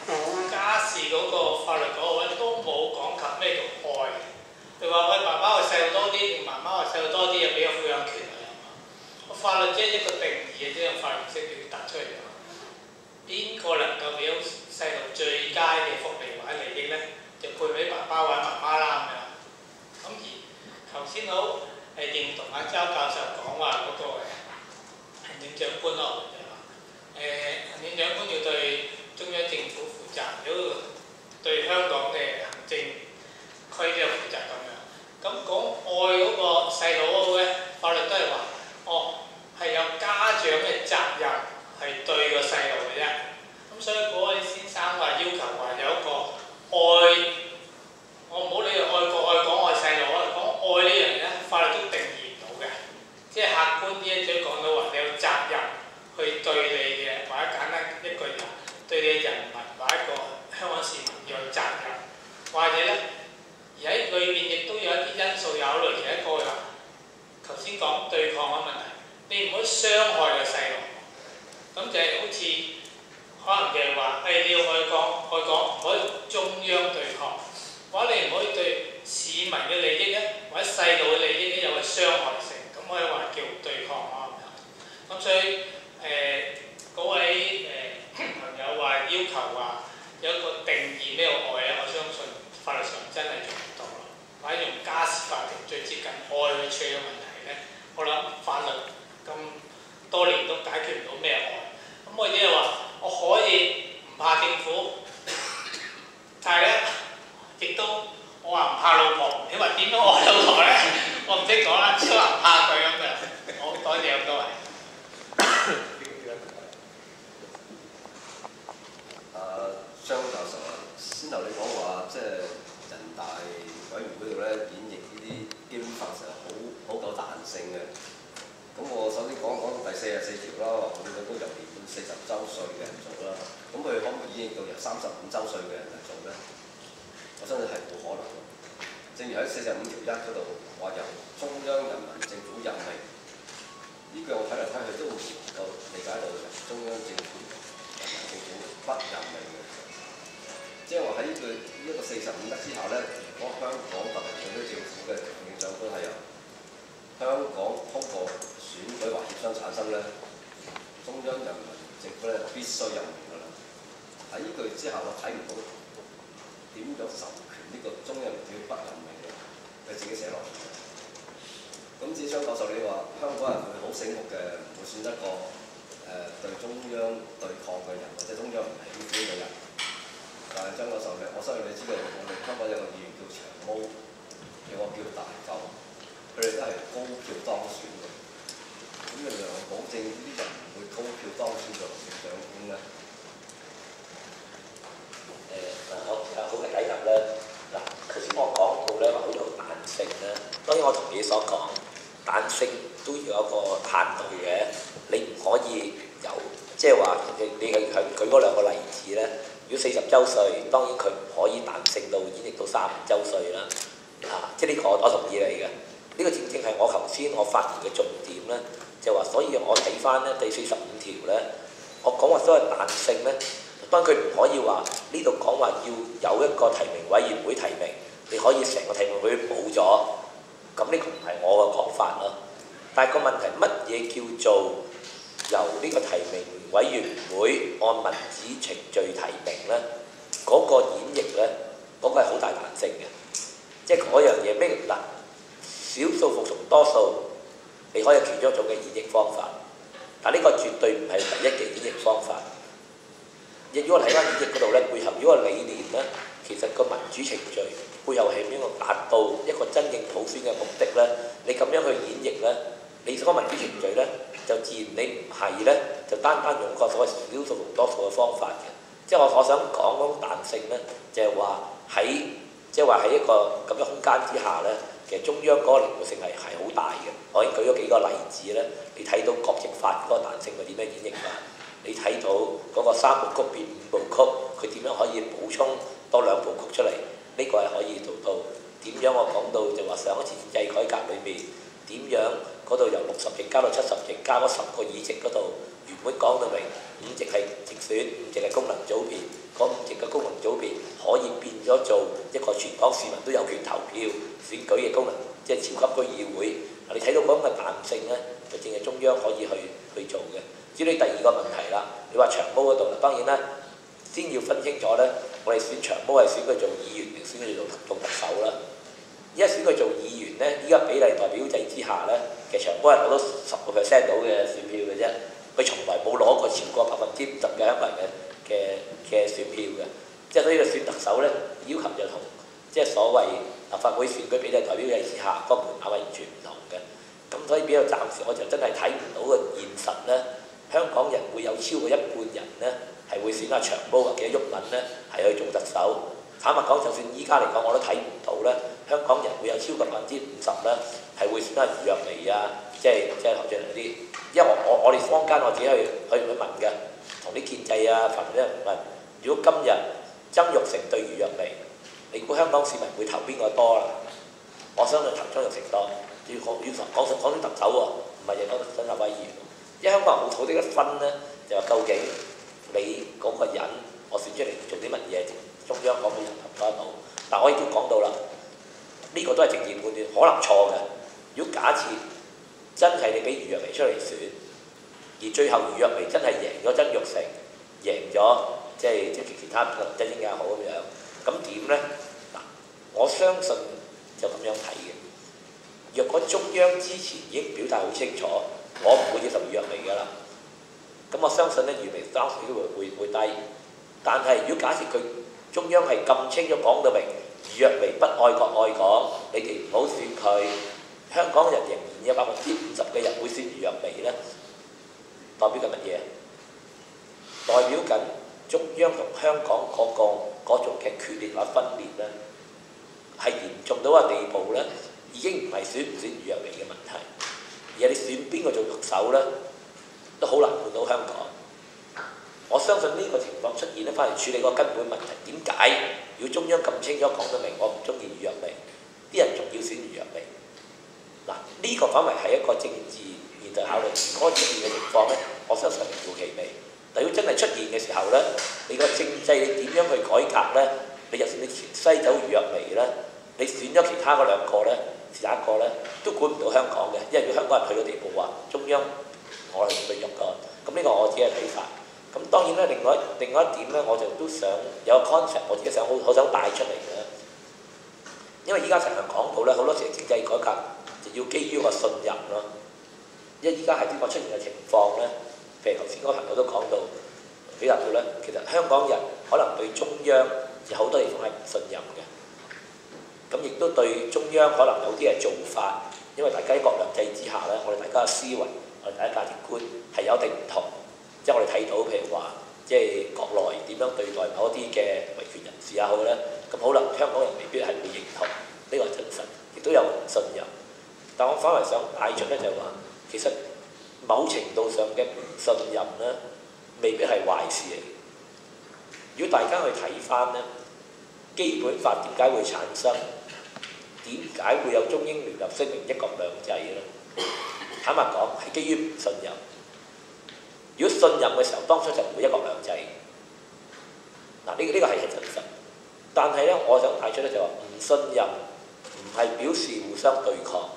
周教授講話嗰個行政長官咯，就話行政長官要對中央政府負責，如果對香港嘅行政區都有負責咁樣。咁講愛嗰個細佬嗰個咧，法律都係話，係有家長嘅責任係對個細路嘅啫。咁所以嗰位先生話要求話有一個愛，我唔好理佢愛國愛港愛細路啊，講愛呢樣嘢咧，法律都定義唔到嘅。即係客觀啲一嘴講到話，你有責任去對你嘅，或者簡單一句話，對你嘅人民或者一個香港市民要有責任，或者咧，而喺裏面亦都有一啲因素有考慮，其一個就話頭先講對抗嘅問題，你唔可以傷害個細路，咁就係好似可能就係話，你要愛港唔可以中央對抗，或者你唔可以對市民嘅利益咧，或者細路嘅利益咧有個傷害性，咁可以話叫對抗啊。咁所以嗰位朋友話要求話有一個定義咩叫愛咧，我相信法律上真係做唔到咯，或者用家事法庭最接近愛去處理嘅問題咧，我諗法律咁多年都解決唔到咩愛。咁我只係話我可以唔怕政府，但係咧亦都我話唔怕老婆，你話點樣愛老婆咧？我唔識講啦，只話唔怕佢咁樣。好，多謝咁多位。 張教授啊，先頭你講話即係人大委員會度咧演繹呢啲基本法成日好夠彈性嘅。咁我首先講第44條啦，話本港都由年滿40週歲嘅人做啦。咁佢可唔可以演繹到由35週歲嘅人嚟做咧？我相信係冇可能嘅。正如喺45條1嗰度話由中央人民政府任命，呢句我睇嚟睇去都唔能夠理解到由中央政府、人民政府不任命嘅。即係話喺呢個45之下咧，如果香港特別特區政府嘅行政長官係由香港通過選舉或協商產生咧，中央人民政府咧必須任命㗎啦。喺呢句之下，我睇唔到點樣授權呢個中央人民政府不任命嘅，佢自己寫落嚟。咁至於張教授你話香港人會好醒目嘅，唔會選一個對中央對抗嘅人，或者中央唔喜歡嘅人。但係張教授我相信你知道，我哋香港有個議員叫長毛，有個叫大嚿，佢哋都係高票當選嘅。咁你又保證呢啲人唔會高票當選做行政長官咧？ 我好嘅睇法咧，嗱，頭先我講到咧話好有彈性咧，當然我同你所講，彈性都要有一個限度嘅，你唔可以由即係話你係舉嗰兩個例子咧。如果40週歲，當然佢唔可以彈性到演繹到35週歲啦。即係呢個我同意你嘅。呢個正正係我頭先我發言嘅重點咧，就話所以我睇翻咧第45條咧，我講話所謂彈性咧，當然佢唔可以話呢度講話要有一個提名委員會提名，你可以成個提名委員會冇咗，咁呢個唔係我嘅講法咯。但係個問題乜嘢叫做由呢個提名委員會按民主程序提名咧，嗰個演繹咧，嗰個係好大彈性嘅，即係嗰樣嘢咩嗱？少數服從多數，你可以有其中一種嘅演繹方法，但呢個絕對唔係唯一嘅演繹方法。如果我睇翻演繹嗰度咧，背後如果個理念咧，其實個民主程序背後係邊個達到一個真正普選嘅目的咧？你咁樣去演繹咧，你嗰個民主程序咧，就自然你唔係咧，就單用個所謂少數同多數嘅方法嘅。即係我想講嗰種彈性咧，就係話喺一個咁嘅空間之下咧，其實中央嗰個靈活性係好大嘅。我已經舉咗幾個例子咧，你睇到國籍法嗰個彈性佢點樣演繹法，你睇到嗰個3部曲變5部曲，佢點樣可以補充多2部曲出嚟？呢個係可以做到。點樣我講到就話上一次憲制改革裏面點樣嗰度由60席加到70席，加嗰10個議席嗰度，原本講到明5席係直選，5席係功能組別，嗰5席嘅功能組別可以變咗做一個全港市民都有權投票選舉嘅功能，即係超級區議會。你睇到嗰種嘅彈性咧，就正係中央可以去做嘅。至於第二個問題啦，你話長毛嗰度啦，當然啦，先要分清楚咧，我哋選長毛係選佢做議員定選佢做特首啦。 依家選佢做議員咧，依家比例代表制之下咧，其實長江係攞到10% 到嘅選票嘅啫，佢從來冇攞過超過50%嘅香港人嘅選票嘅，即係所以佢選特首咧要求就同即係所謂立法會選舉比例代表制之下個門檻係完全唔同嘅，咁所以比較暫時我就真係睇唔到個現實咧，香港人會有超過一半人咧係會選阿長毛或者毓民咧係去做特首。坦白講，就算依家嚟講，我都睇唔到咧，香港人會有超過50%咧係會選阿余若薇啊，即係何俊仁嗰啲。因為我哋坊間我自己去問嘅，同啲建制啊、泛民啲人問，如果今日曾鈺成對余若薇，你估香港市民會投邊個多啦？我相信投曾鈺成多。要講特首喎，唔係淨講新立法議員。因為香港人好土地一分咧，就話究竟你嗰個人，我選出嚟做啲乜嘢？中央講俾人投得到，但我亦都講到啦，呢個都係政治判斷，可能錯嘅。如果假設真係你俾余若薇出嚟選，而最後余若薇真係贏咗曾鈺成，贏咗即係其他林振英也好咁樣，咁點呢？嗱，我相信就咁樣睇嘅。若果中央之前已經表達好清楚，我唔會接受余若薇㗎啦，咁我相信咧余若薇當時都會低。但係如果假設佢中央係咁清楚講到明，余若薇不愛國愛港，你哋唔好選佢。香港人仍然有50%嘅人會選余若薇咧，代表緊乜嘢？代表緊中央同香港嗰種嘅決裂或分裂咧，係嚴重到個地步咧，已經唔係選唔選余若薇嘅問題，而係你選邊個做特首咧，都好難換到香港。我相信呢個情況出現咧，翻嚟處理個根本問題。點解？如果中央咁清楚講得明，我唔中意余若薇，啲人仲要選余若薇？嗱，呢個反為係一個政治現實考慮。如果出現嘅情況咧，我相信係名副其實。但如果真係出現嘅時候咧，你個政制你點樣去改革咧？你就算你西走余若薇咧，你選咗其他嗰兩個咧，是哪一個咧，都管唔到香港嘅，因為如果香港人去到地步話中央我係對入個，咁呢個我自己嘅睇法。咁當然咧，另外一點咧，我就都想有個 concept，我自己好想帶出嚟嘅。因為依家成日講到咧，好多時政制改革就要基於個信任咯。因為依家係點解出現嘅情況咧？譬如頭先嗰個朋友都講到，表達到咧，其實香港人可能對中央有好多地方係唔信任嘅。咁亦都對中央可能有啲嘅做法，因為大家喺國兩制之下咧，我哋大家嘅思維，我哋大家價值觀係有一定唔同。即係我哋睇到，譬如話，即係國內點樣對待某一啲嘅維權人士也好咧，咁可能香港人未必係會認同，呢個係真實，亦都有唔信任。但我反為想帶出咧，就係話，其實某程度上嘅唔信任咧，未必係壞事嚟。如果大家去睇翻咧，基本法點解會產生？點解會有中英聯合聲明一國兩制咧？坦白講，係基於唔信任。如果信任嘅時候，當初就唔會一國兩制。嗱，呢個係真實。但係咧，我想帶出咧就話，唔信任唔係表示互相對抗，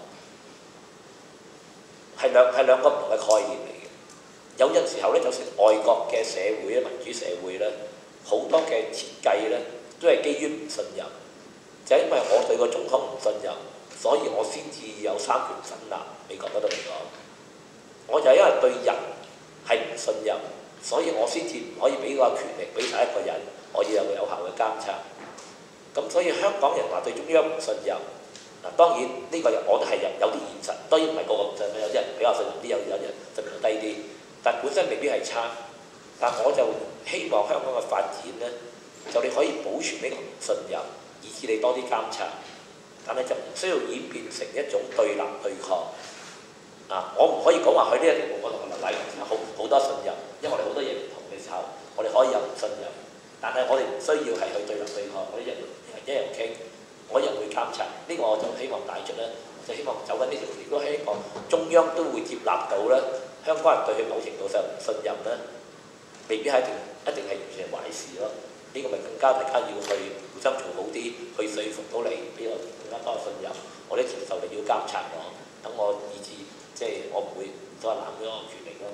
係兩個唔同嘅概念嚟嘅。有陣時候咧，就算外國嘅社會咧、民主社會咧，好多嘅設計咧，都係基於唔信任。就係因為我對個總統唔信任，所以我先至有三權分立。美國嗰度嚟講，我就係因為對人係唔信任，所以我先至唔可以俾個權力俾晒一個人，我要有個有效嘅監察。咁所以香港人話對中央唔信任，嗱當然呢個我都係有啲現實，當然唔係個個唔信任，有啲人比較信任啲，有人信任低啲，但本身未必係差。但我就希望香港嘅發展呢，就你可以保存呢個唔信任，以致你多啲監察，但係就唔需要演變成一種對立對抗。我唔可以講話去呢個地步，我同林乃榮好多信任，因為我哋好多嘢唔同嘅時候，我哋可以有唔信任，但係我哋唔需要係去對立對抗，我哋一樣傾，我一樣會監察。呢個我就希望帶出咧，就希望走緊呢條路，亦都希望中央都會接納到咧，香港人對佢某程度上唔信任咧，未必係一定係完全壞事咯。呢個咪更加大家要去互相做好啲，去說服到你，俾我更加多嘅信任。我啲承受力要監察我，等我以致。即係我唔會再攬咗個權力咯。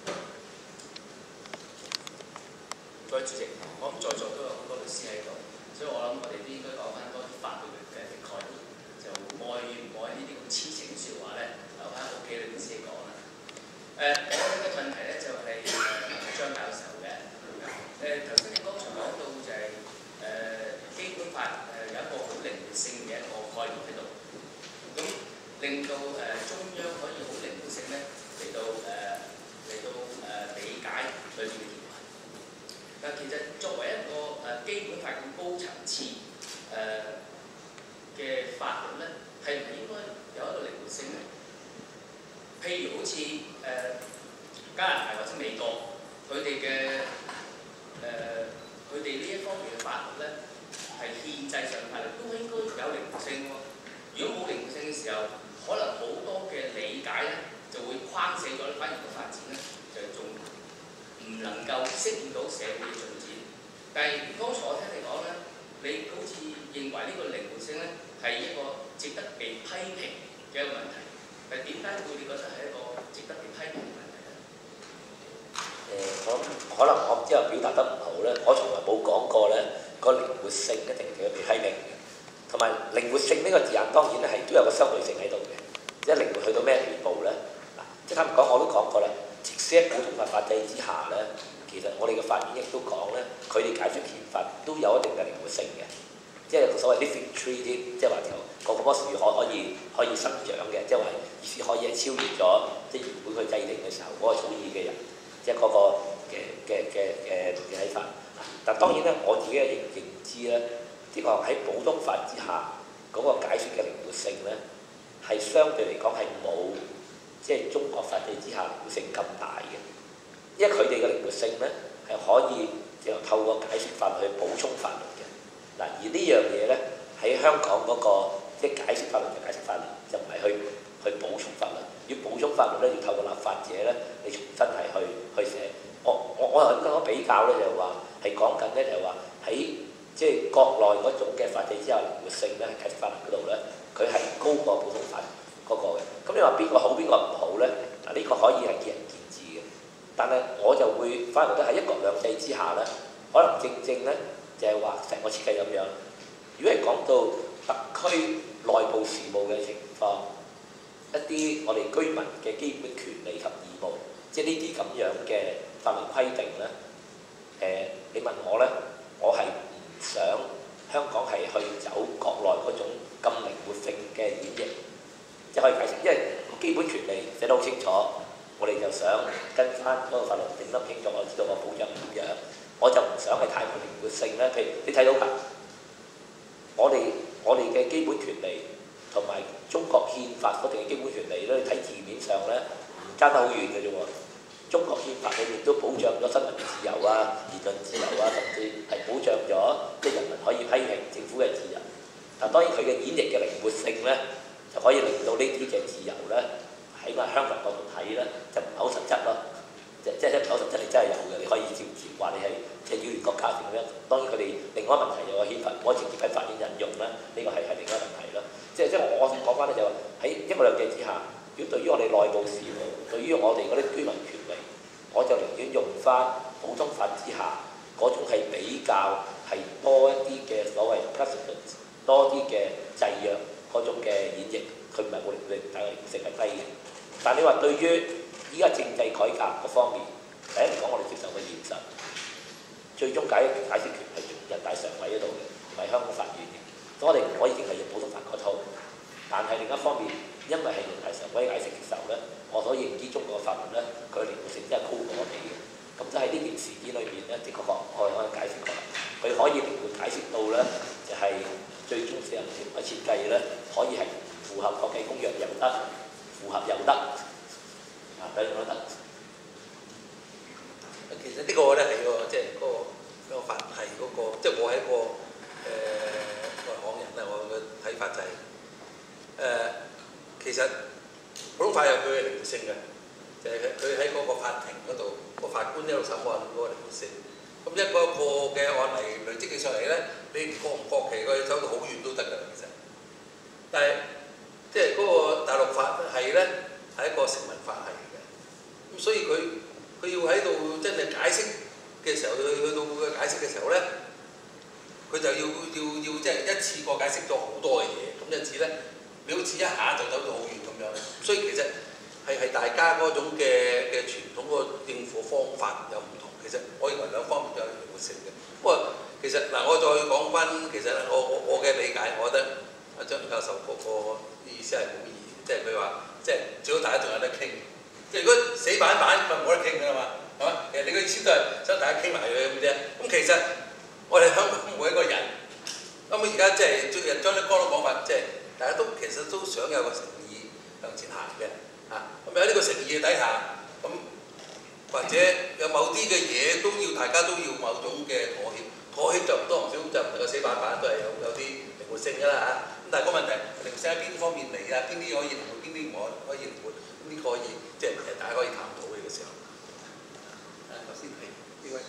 各位主席，我諗在座都有好多律師喺度。 所以我諗我哋都應該講翻多啲法律嘅概念，就愛與唔愛呢啲咁痴情嘅説話咧，留翻屋企裏面先講啦。我嘅問題咧就係、張教授嘅。頭先你剛才講到就係、基本法有一個好靈活性嘅一個概念喺度，咁令到中央可以好靈活性咧嚟到理解裏面嘅條文。其實作為一個基本法咁高層次嘅法律咧，係唔係應該有一個靈活性咧？譬如好似加拿大或者美國，佢哋呢一方面嘅法律咧，係憲制上法律都應該有靈活性喎。如果冇靈活性嘅時候，可能好多嘅理解咧就會框死咗，反而個發展咧就仲唔能夠適應到社會嘅進展。但係剛才我聽你講咧，你好似認為呢個靈活性咧係一個值得被批評嘅一個問題。但係點解會你覺得係一個值得被批評嘅問題咧？ 可能我唔知我表達得唔好咧，我從來冇講過咧個靈活性一定要被批評嘅，同埋靈活性呢個字眼當然咧係都有個相對性喺度嘅，即係靈活去到咩地步咧？嗱，即係坦白講我都講過啦，即使喺普通法法制之下咧，其實我哋嘅法院亦都講咧，佢哋解釋憲法都有一定嘅靈活性嘅，即係所謂 living tree 即係話個棵樹可以生長嘅，即係話意思可以係超越咗即係原本佢制定嘅時候嗰個草擬嘅人，即係嗰個嘅睇法。但當然咧，我自己嘅認知咧，的確喺普通法之下嗰個解説嘅靈活性咧，係相對嚟講係冇即係中國法制之下靈活性咁大嘅，因為佢哋嘅靈活性咧係可以就透過解釋法律去補充法律嘅。嗱，而呢樣嘢咧喺香港嗰個即係解釋法律就解釋法律，就唔係去補充法律。要補充法律咧，要透過立法者咧，你重新係去寫。我係咁樣比較咧，就係話係講緊咧，就係話喺即係國內嗰種嘅法制之下靈活性咧，喺解釋法律嗰度咧，佢係高過普通法嗰個嘅。咁你話邊個好邊個唔好咧？嗱，呢個可以係見仁見智嘅。但係我就會反而覺得喺一國兩制之下咧，可能正咧就係話成個設計咁樣。如果係講到特區內部事務嘅情況，一啲我哋居民嘅基本權利及義務，即係呢啲咁樣嘅法律規定咧，你問我咧，我係唔想香港係去走國內嗰種咁靈活性嘅演繹，即係可以解釋，因為基本權利寫得好清楚，我哋就想跟翻嗰個法律定得清楚，我知道個保障點樣，我就唔想係太過靈活性咧。譬如你睇到㗎，我哋嘅基本權利同埋中國憲法嗰定嘅基本權利咧，你睇字面上咧唔爭得好遠嘅啫喎。中國憲法裏面都保障咗新聞自由啊、言論自由啊，甚至係保障咗即係人民可以批評政府嘅自由。但當然佢嘅演繹嘅靈活性咧，就可以令到呢啲嘅自由咧，喺個香港角度睇咧，就唔係好實質咯。即係唔係好實質，你真係有嘅，你可以照話你係即係擾亂國家咁樣。當然佢哋另外一個問題有個憲法唔可以直接喺法院引用啦，呢個係另外一個問題咯。即係我想講翻咧就話喺一國兩制之下。如果對於我哋內部事務，對於我哋嗰啲居民權利，我就寧願用翻普通法之下嗰種係比較係多一啲嘅所謂 precedent， 多啲嘅制約嗰種嘅演繹，佢唔係冇靈活性，但係靈活性係低嘅。但係你話對於依家政制改革嗰方面，第一嚟講我哋接受嘅現實，最終解釋權係人大常委嗰度嘅，唔係香港法院嘅。所以我哋唔可以淨係用普通法嗰套，但係另一方面。因為係人大常委解釋嘅時候咧，我所認知中國嘅法律咧，佢靈活性真係高過我哋嘅。咁就喺呢件事件裏邊咧，的確我可以解釋過啦。佢可以靈活解釋到咧，就係、最終成條嘅設計咧，可以係符合國際公約又得，符合又得，兩樣都得。 其實呢個咧係個即係嗰個法係嗰個，即係我係一個外行人咧，我嘅睇法就係、其實普通法有佢嘅靈活性嘅，就係佢喺嗰個法庭嗰度，個法官一路審案嗰個靈活性。咁一個嘅案例累積起上嚟咧，你唔覺唔覺其佢走到好遠都得㗎，其實。但係即係嗰個大陸法係咧係一個成文法系嘅，咁所以佢要喺度真係解釋嘅時候，去到佢解釋嘅時候咧，佢佢就要即係一次過解釋咗好多嘅嘢，咁因此咧，你好似一下就走到好遠咁樣。所以其實係大家嗰種嘅傳統個應付方法有唔同。其實我認為兩方面都有靈活性嘅。不過其實嗱，我再講翻，其實我嘅理解，我覺得阿張教授個意思係好易，即係佢話，即係最好大家仲有得傾。即係如果死板板，咪冇得傾㗎啦嘛，係嘛？其實你個意思都係想大家傾埋佢咁啫。咁其實我哋香港每一個人，咁而家即係最近張德江嘅講法，即係大家都其實都想有個誠意向前行嘅。咁喺呢個誠意底下，咁或者有某啲嘅嘢都要大家都要某種嘅妥協，妥協就唔多唔少就唔能夠死板板，都係有啲靈活性㗎啦嚇。咁但係個問題，靈活性喺邊方面嚟啊？邊啲可以靈活，邊啲唔可以靈活？咁呢個可以即係大家可以探討嘅時候。頭先係呢位。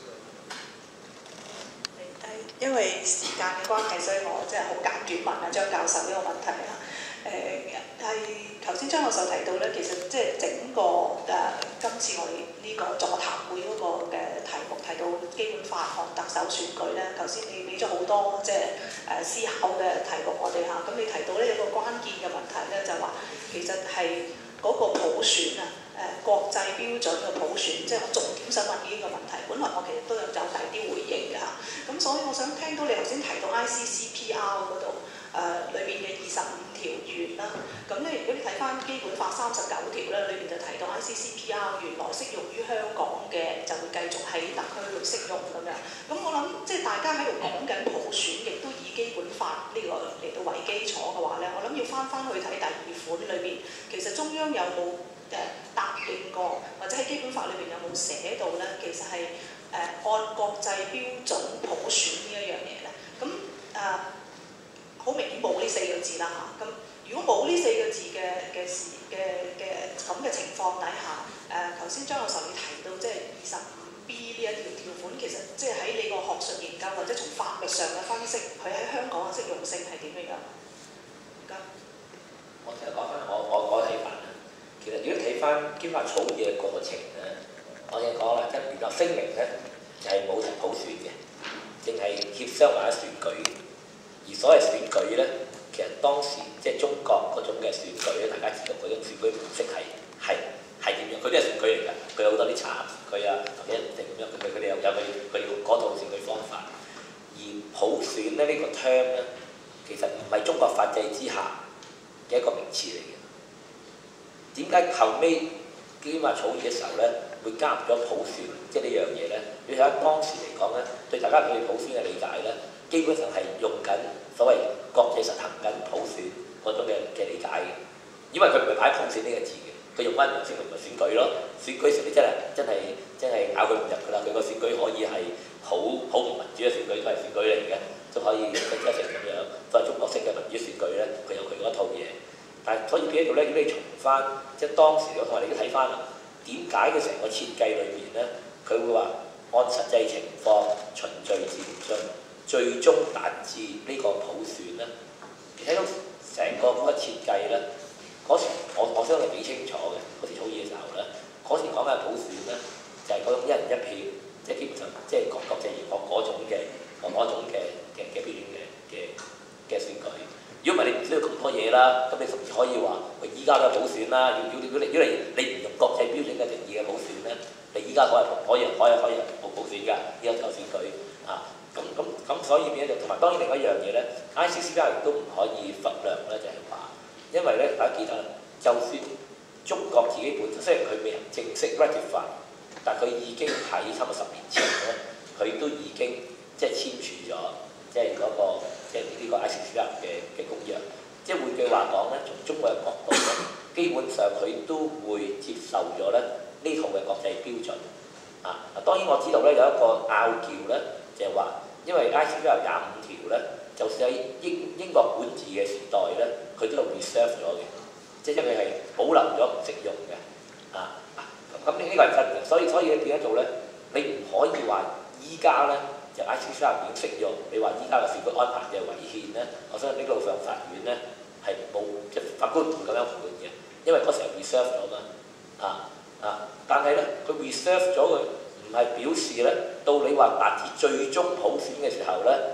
因為時間嘅關係，所以我即係好簡短問阿張教授呢個問題啦。係頭先張教授提到咧，其實即係整個今次我哋呢個座談會嗰個嘅題目提到基本法同特首選舉咧，頭先你俾咗好多即係思考嘅題目我哋嚇。咁你提到咧有個關鍵嘅問題咧，就話其實係嗰個普選啊。國際標準嘅普選，即係我重點想問呢個問題。本來我其實都有第啲回應嘅嚇，咁所以我想聽到你頭先提到 ICCPR 嗰度裏邊嘅25條願啦。咁咧，如果你睇翻基本法39條咧，裏邊就提到 ICCPR 原來適用於香港嘅，就會繼續喺特區度適用咁樣。咁我諗即係大家喺度講緊普選，亦都以基本法呢個嚟到為基礎嘅話咧，我諗要翻去睇第2款裏邊，其實中央有冇答應過，或者喺基本法裏邊有冇寫到咧？其實係按國際標準普選呢一樣嘢咧。咁好明顯冇呢4個字啦嚇。咁如果冇呢4個字嘅咁嘅情況底下，頭先張教授你提到即係25B 呢一條條款，其實即係喺你個學術研究或者從法律上嘅分析，佢喺香港嘅適用性係點樣？唔該。 我其實講翻我睇法。其實如果睇翻基本法草擬嘅過程咧，我已經講啦，即係聯合聲明咧就係冇提普選嘅，淨係協商或者選舉。而所謂選舉咧，其實當時即係中國嗰種嘅選舉咧，大家知道嗰種選舉模式係點樣？佢都係選舉嚟㗎，佢有好多啲查選舉啊，或者唔定咁樣，佢哋又有佢嗰套選舉方法。而普選咧呢個 term 咧，其實唔係中國法制之下嘅一個名詞嚟嘅。點解後尾基本法草擬嘅時候咧，會加入咗普選，即係呢樣嘢咧？你睇下當時嚟講咧，對大家對普選嘅理解咧，基本上係用緊所謂國際實行緊普選嗰種嘅理解嘅。因為佢唔係擺普選呢個字嘅，佢用翻形式同埋選舉咯。選舉時你真係咬佢唔入㗎啦。佢個選舉可以係好唔民主嘅選舉，都係選舉嚟嘅，都可以一成咁樣。都係中國式嘅民主選舉咧，佢有佢嗰套嘢。但係所以變喺度咧，如果你從翻即係當時嗰同埋你睇翻啦，點解佢成個設計裏面咧，佢會話按實際情況循序漸進，最終達至呢個普選咧？你睇到成個嗰個設計咧，嗰時我相信幾清楚嘅。嗰時草擬嘅時候咧，嗰時講嘅普選咧，就係嗰種一人一票，即係基本上即係國際形狀嗰種嘅標準嘅選舉。如果唔係你唔需要咁多嘢啦，咁你甚至可以話：喂，依家都係普選啦。如果你唔用國際標準嘅定義嘅普選咧，你依家可以普選㗎，依家有選舉啊。咁所以變咗就同埋當然另一樣嘢咧 ，ICCPR 亦都唔可以忽略咧，就係話，因為咧大家記得，就算中國自己本身雖然佢未能正式 ratify， 但佢已經喺差唔多10年前咧，佢都已經即係簽署咗即係嗰個。即係呢個 ICCPR 嘅公約，即係換句話講咧，從中國嘅角度咧，基本上佢都會接受咗咧呢套嘅國際標準啊。當然我知道咧有一個拗撬咧，就係話，因為 ICCPR 25條咧，就算喺英國管治嘅時代咧，佢都係 reserve 咗嘅，即係因為係保留咗唔適用嘅啊。咁呢個係真嘅，所以變咗做咧，你唔可以話依家咧。就 ICCPR 已經適用，你話依家嘅選舉安排嘅違憲咧，我相信呢度上法院咧係冇，即係法官唔會咁樣判嘅，因為嗰時候 reserve 咗嘛，但係咧佢 reserve 咗佢，唔係表示咧到你話達至最終普選嘅時候咧，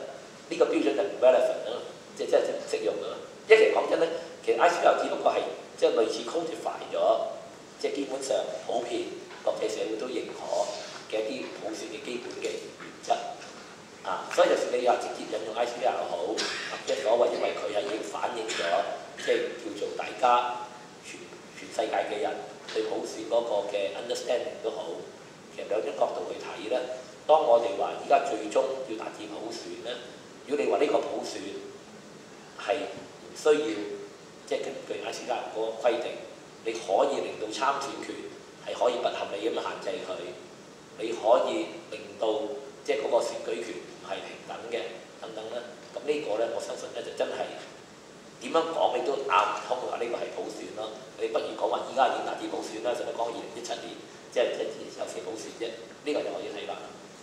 呢個標準就唔 relevant 咯，即係唔適用咯。因為其實講真咧，其實 ICPR 只不過係即係類似 codify 咗，即係基本上普遍國際社會都認可嘅一啲普選嘅基本嘅原則。所以就算你話直接引用 ICPR 又好，即係所謂因為佢係已經反映咗，即係叫做大家全世界嘅人對普選嗰個嘅 understanding 都好，其實兩種角度去睇咧。當我哋話而家最終要達至普選咧，如果你話呢個普選係唔需要，即係根據 ICPR 嗰個規定，你可以令到參選權係可以不合理咁限制佢，你可以令到即係嗰個選舉權唔係平等嘅等等咧。咁呢個咧，我相信咧就真係點樣講你都拗唔通話呢個係普選咯。你不如講話而家已經達至普選啦，甚至講2017年即係有時普選啫。呢個就我要睇法。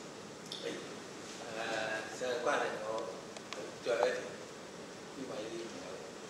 就係關係我最後一條呢位朋友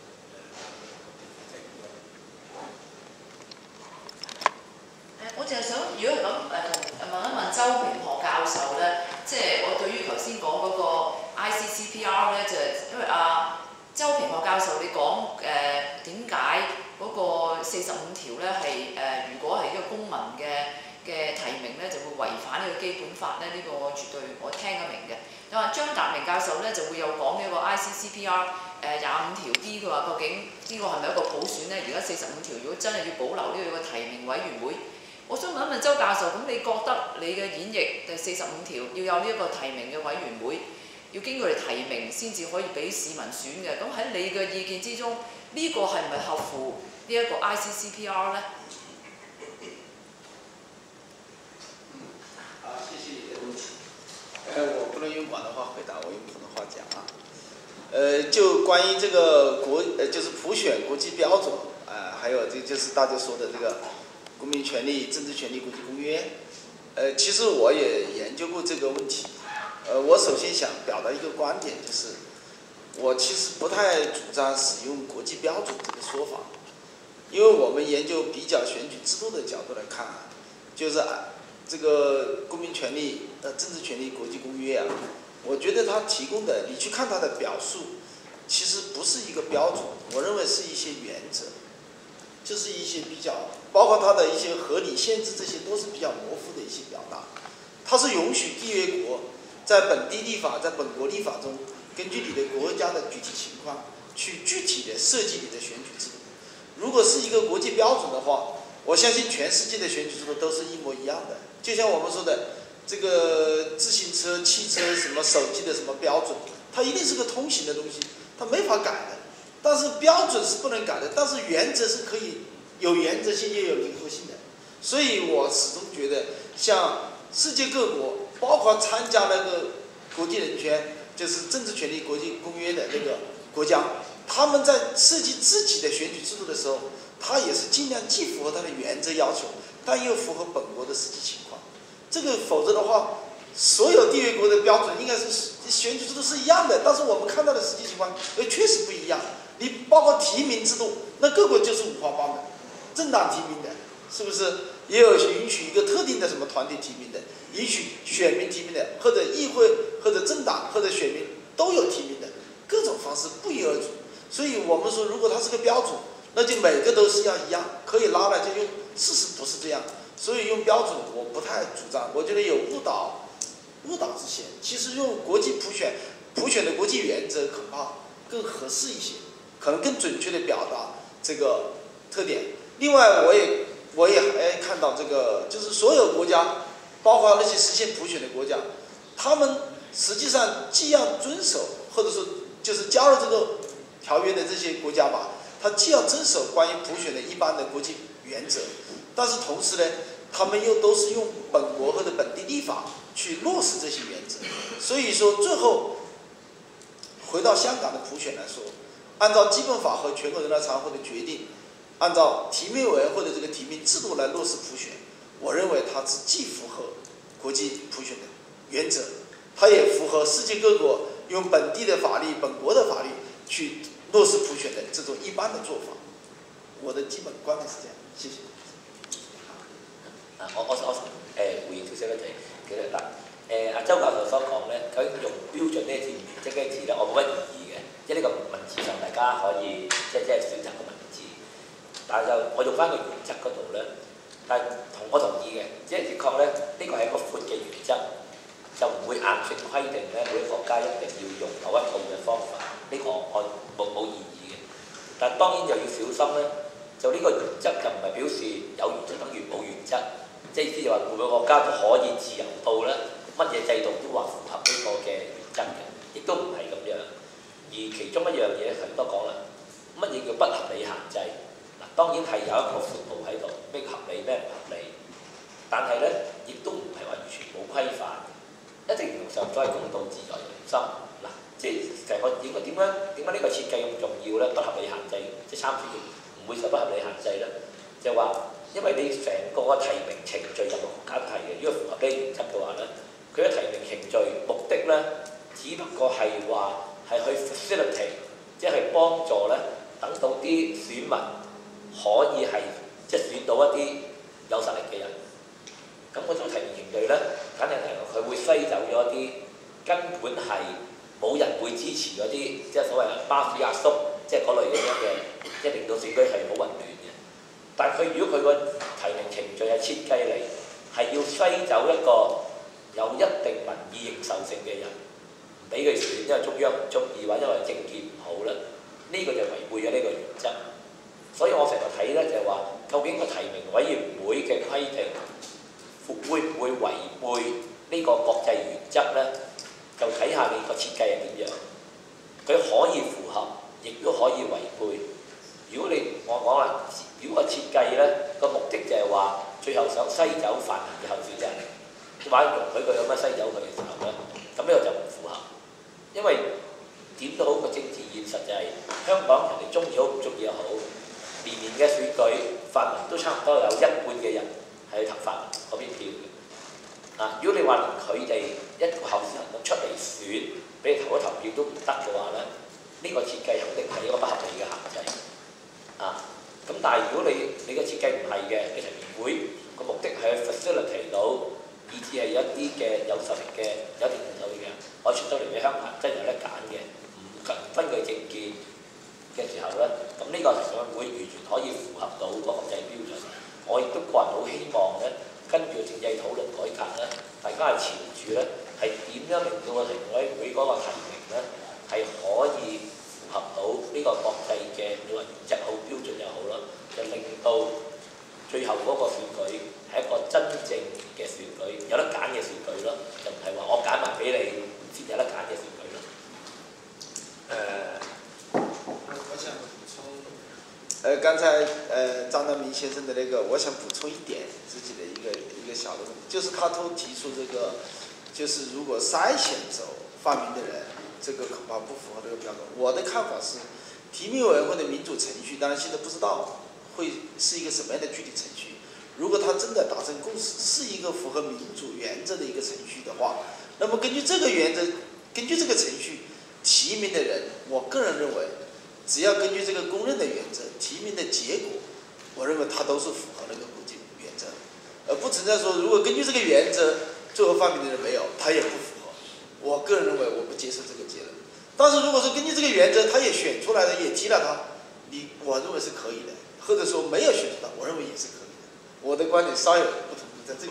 我就係想，如果係咁問一問周平何教授咧，即係我對於頭先講嗰個 ICCPR 咧，就係因為周平何教授你講點解嗰個45條咧係如果係一個公民嘅提名咧，就會違反呢個基本法咧，呢個我絕對我聽得明嘅。你話張達明教授咧就會有講呢個 ICCPR 25條 B， 佢話究竟呢個係咪一個普選咧？而家45條如果真係要保留呢個提名委員會，我想問一問周教授，咁你覺得你嘅演繹第45條要有呢一個提名嘅委員會，要經過你提名先至可以俾市民選嘅，咁喺你嘅意見之中，呢個係咪合乎呢一個 ICCPR 咧？ 谢谢你的问题。我不能用广东话回答，我用普通话讲啊。就关于这个就是普选国际标准，还有这就是大家说的这个公民权利政治权利国际公约，其实我也研究过这个问题。我首先想表达一个观点，就是我其实不太主张使用国际标准这个说法，因为我们研究比较选举制度的角度来看，就是这个公民权利政治权利国际公约啊，我觉得它提供的，你去看它的表述，其实不是一个标准，我认为是一些原则，就是一些比较，包括它的一些合理限制，这些都是比较模糊的一些表达。它是允许缔约国在本地立法、在本国立法中，根据你的国家的具体情况，去具体的设计你的选举制度。如果是一个国际标准的话，我相信全世界的选举制度都是一模一样的。就像我们说的，这个自行车、汽车、什么手机的什么标准，它一定是个通行的东西，它没法改的。但是标准是不能改的，但是原则是可以有原则性，也有灵活性的。所以我始终觉得，像世界各国，包括参加那个国际人权，就是政治权利国际公约的那个国家，他们在设计自己的选举制度的时候，他也是尽量既符合他的原则要求，但又符合本国的实际情况。这个否则的话，所有缔约国的标准应该是选举制度是一样的，但是我们看到的实际情况确实不一样。你包括提名制度，那各国就是五花八门，政党提名的，是不是？也有允许一个特定的什么团体提名的，允许选民提名的，或者议会或者政党或者选民都有提名的，各种方式不一而足。所以我们说，如果它是个标准，那就每个都是要一样，可以拉来就用。事实不是这样，所以用标准我不太主张，我觉得有误导之嫌。其实用国际普选的国际原则恐怕更合适一些，可能更准确地表达这个特点。另外，我也还看到这个，就是所有国家，包括那些实现普选的国家，他们实际上既要遵守，或者说就是加入这个条约的这些国家吧，他既要遵守关于普选的一般的国际原则，但是同时呢，他们又都是用本国或者本地立法去落实这些原则。所以说，最后回到香港的普选来说，按照基本法和全国人大常委会的决定，按照提名委员会的这个提名制度来落实普选，我认为它是既符合国际普选的原则，它也符合世界各国用本地的法律、本国的法律去落实普选的这种一般的做法。我的基本观点是这样，謝謝。 我回應少少咧，就係其實嗱， 阿周教授所講咧，佢用標準呢個字原則嘅字咧，我冇乜異議嘅，即係呢個文字上大家可以即係選擇個文字。但係就我用翻個原則嗰度咧，但係我同意嘅，即係的確咧，呢個係一個闊嘅原則，就唔會硬性規定咧每個國家一定要用某一套嘅方法，呢個我冇異議嘅。但係當然就要小心咧，就呢個原則就唔係表示有原則等於冇原則，即係意思就話每個國家都可以自由到咧乜嘢制度都話符合呢個嘅原則嘅，亦都唔係咁樣。而其中一樣嘢頭先都講啦，乜嘢叫不合理限制？當然係有一個闊度喺度，咩合理咩唔合理，但係咧亦都唔係話完全冇規範嘅，一定程度上都係公道自在人心。嗱，即係成個點解呢個設計咁重要咧？不合理限制，即係參選唔會受不合理限制咧，就係話因為你成個提名程序任何國家都係嘅，如果符合呢個原則嘅話咧，佢嘅提名程序目的咧，只不過係話係去 facilitate， 即係幫助咧，等到啲選民可以係即係選到一啲有實力嘅人，咁嗰種提名程序咧，簡直係佢會篩走咗一啲根本係冇人會支持嗰啲，即係所謂巴士壓縮，即係嗰類咁樣嘅，即係令到選舉係好混亂嘅。但係佢如果佢個提名程序係設計嚟係要篩走一個有一定民意認受性嘅人，唔俾佢選，因為中央唔中意或者因為政見唔好咧，呢個就違背咗呢個原則。所以我成日睇咧就係話，究竟個提名委員會嘅規定會唔會違背呢個國際原則咧？就睇下你個設計係點樣。佢可以符合，亦都可以違背。如果我講啦，如果個設計咧個目的就係話，最後想篩走泛民嘅候選人，或者容許佢咁樣篩走佢嘅時候咧，咁呢個就唔符合。因為點都好，個政治現實就係香港人哋中意好唔中意又好。年年嘅選舉，泛民都差唔多有一半嘅人係去投泛民嗰邊票嘅。如果你話連佢哋一個候選人都出嚟選，俾你投一投票都唔得嘅話咧，呢個設計肯定係一個不合理嘅限制。咁但係如果你個設計唔係嘅，你提名會個目的係去 facilitate 到，以至係有一啲嘅有實力嘅、有一定認受力嘅人，我出咗嚟俾香港人真係有得揀嘅，唔分佢政見嘅時候咧，咁呢個提名會完全可以符合到個國際標準。我亦都個人好希望咧，跟住政制討論改革咧，大家係朝住咧係點樣令到個提名委員會嗰個提名咧係可以符合到呢個國際嘅你話原則好標準又好啦，就令到最後嗰個選舉係一個真正嘅選舉，有得揀嘅選舉咯，就唔係話我揀埋俾你先有得揀嘅選舉咯。 我想補充，剛才張德明先生的那個，我想補充一點自己的一個小的問題，就是他都提出這個，就是如果篩選走泛民的人，這個恐怕不符合這個標準。我的看法是，提名委員會的民主程序，當然現在不知道會是一個什麼樣的具體程序。如果他真的達成共識，是一個符合民主原則的一個程序的話，那麼根據這個原則，根據這個程序提名的人，我個人認為，只要根據這個公認的原則提名的結果，我認為他都是符合那個國際原則，而不存在說如果根據這個原則最後泛民的人沒有，他也不符合。我個人認為我不接受這個結論。但是如果說根據這個原則他也選出來了，也提了他，我認為是可以的，或者說沒有選出他，我認為也是可以的。我的觀點稍有不同，在這個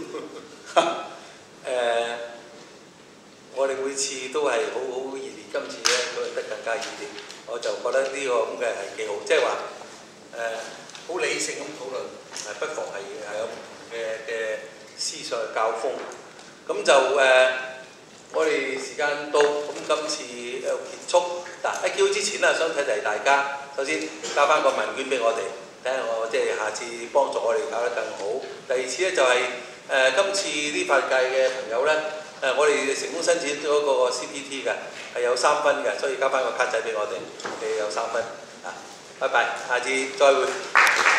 我哋每次都係好熱烈，今次咧佢得更加熱烈，我就覺得呢個咁嘅係幾好，即係話好理性咁討論，不妨係有唔同嘅思想嘅教風。咁就我哋時間到，咁今次結束。嗱，喺結束之前咧，想提提大家，首先交翻個問卷俾我哋，睇下我即係下次幫助我哋搞得更好。第二次咧就係今次呢法界嘅朋友咧。我哋成功申請咗個 CPT 嘅，係有3分嘅，所以交翻個卡仔俾我哋，你有3分。拜拜，下次再會。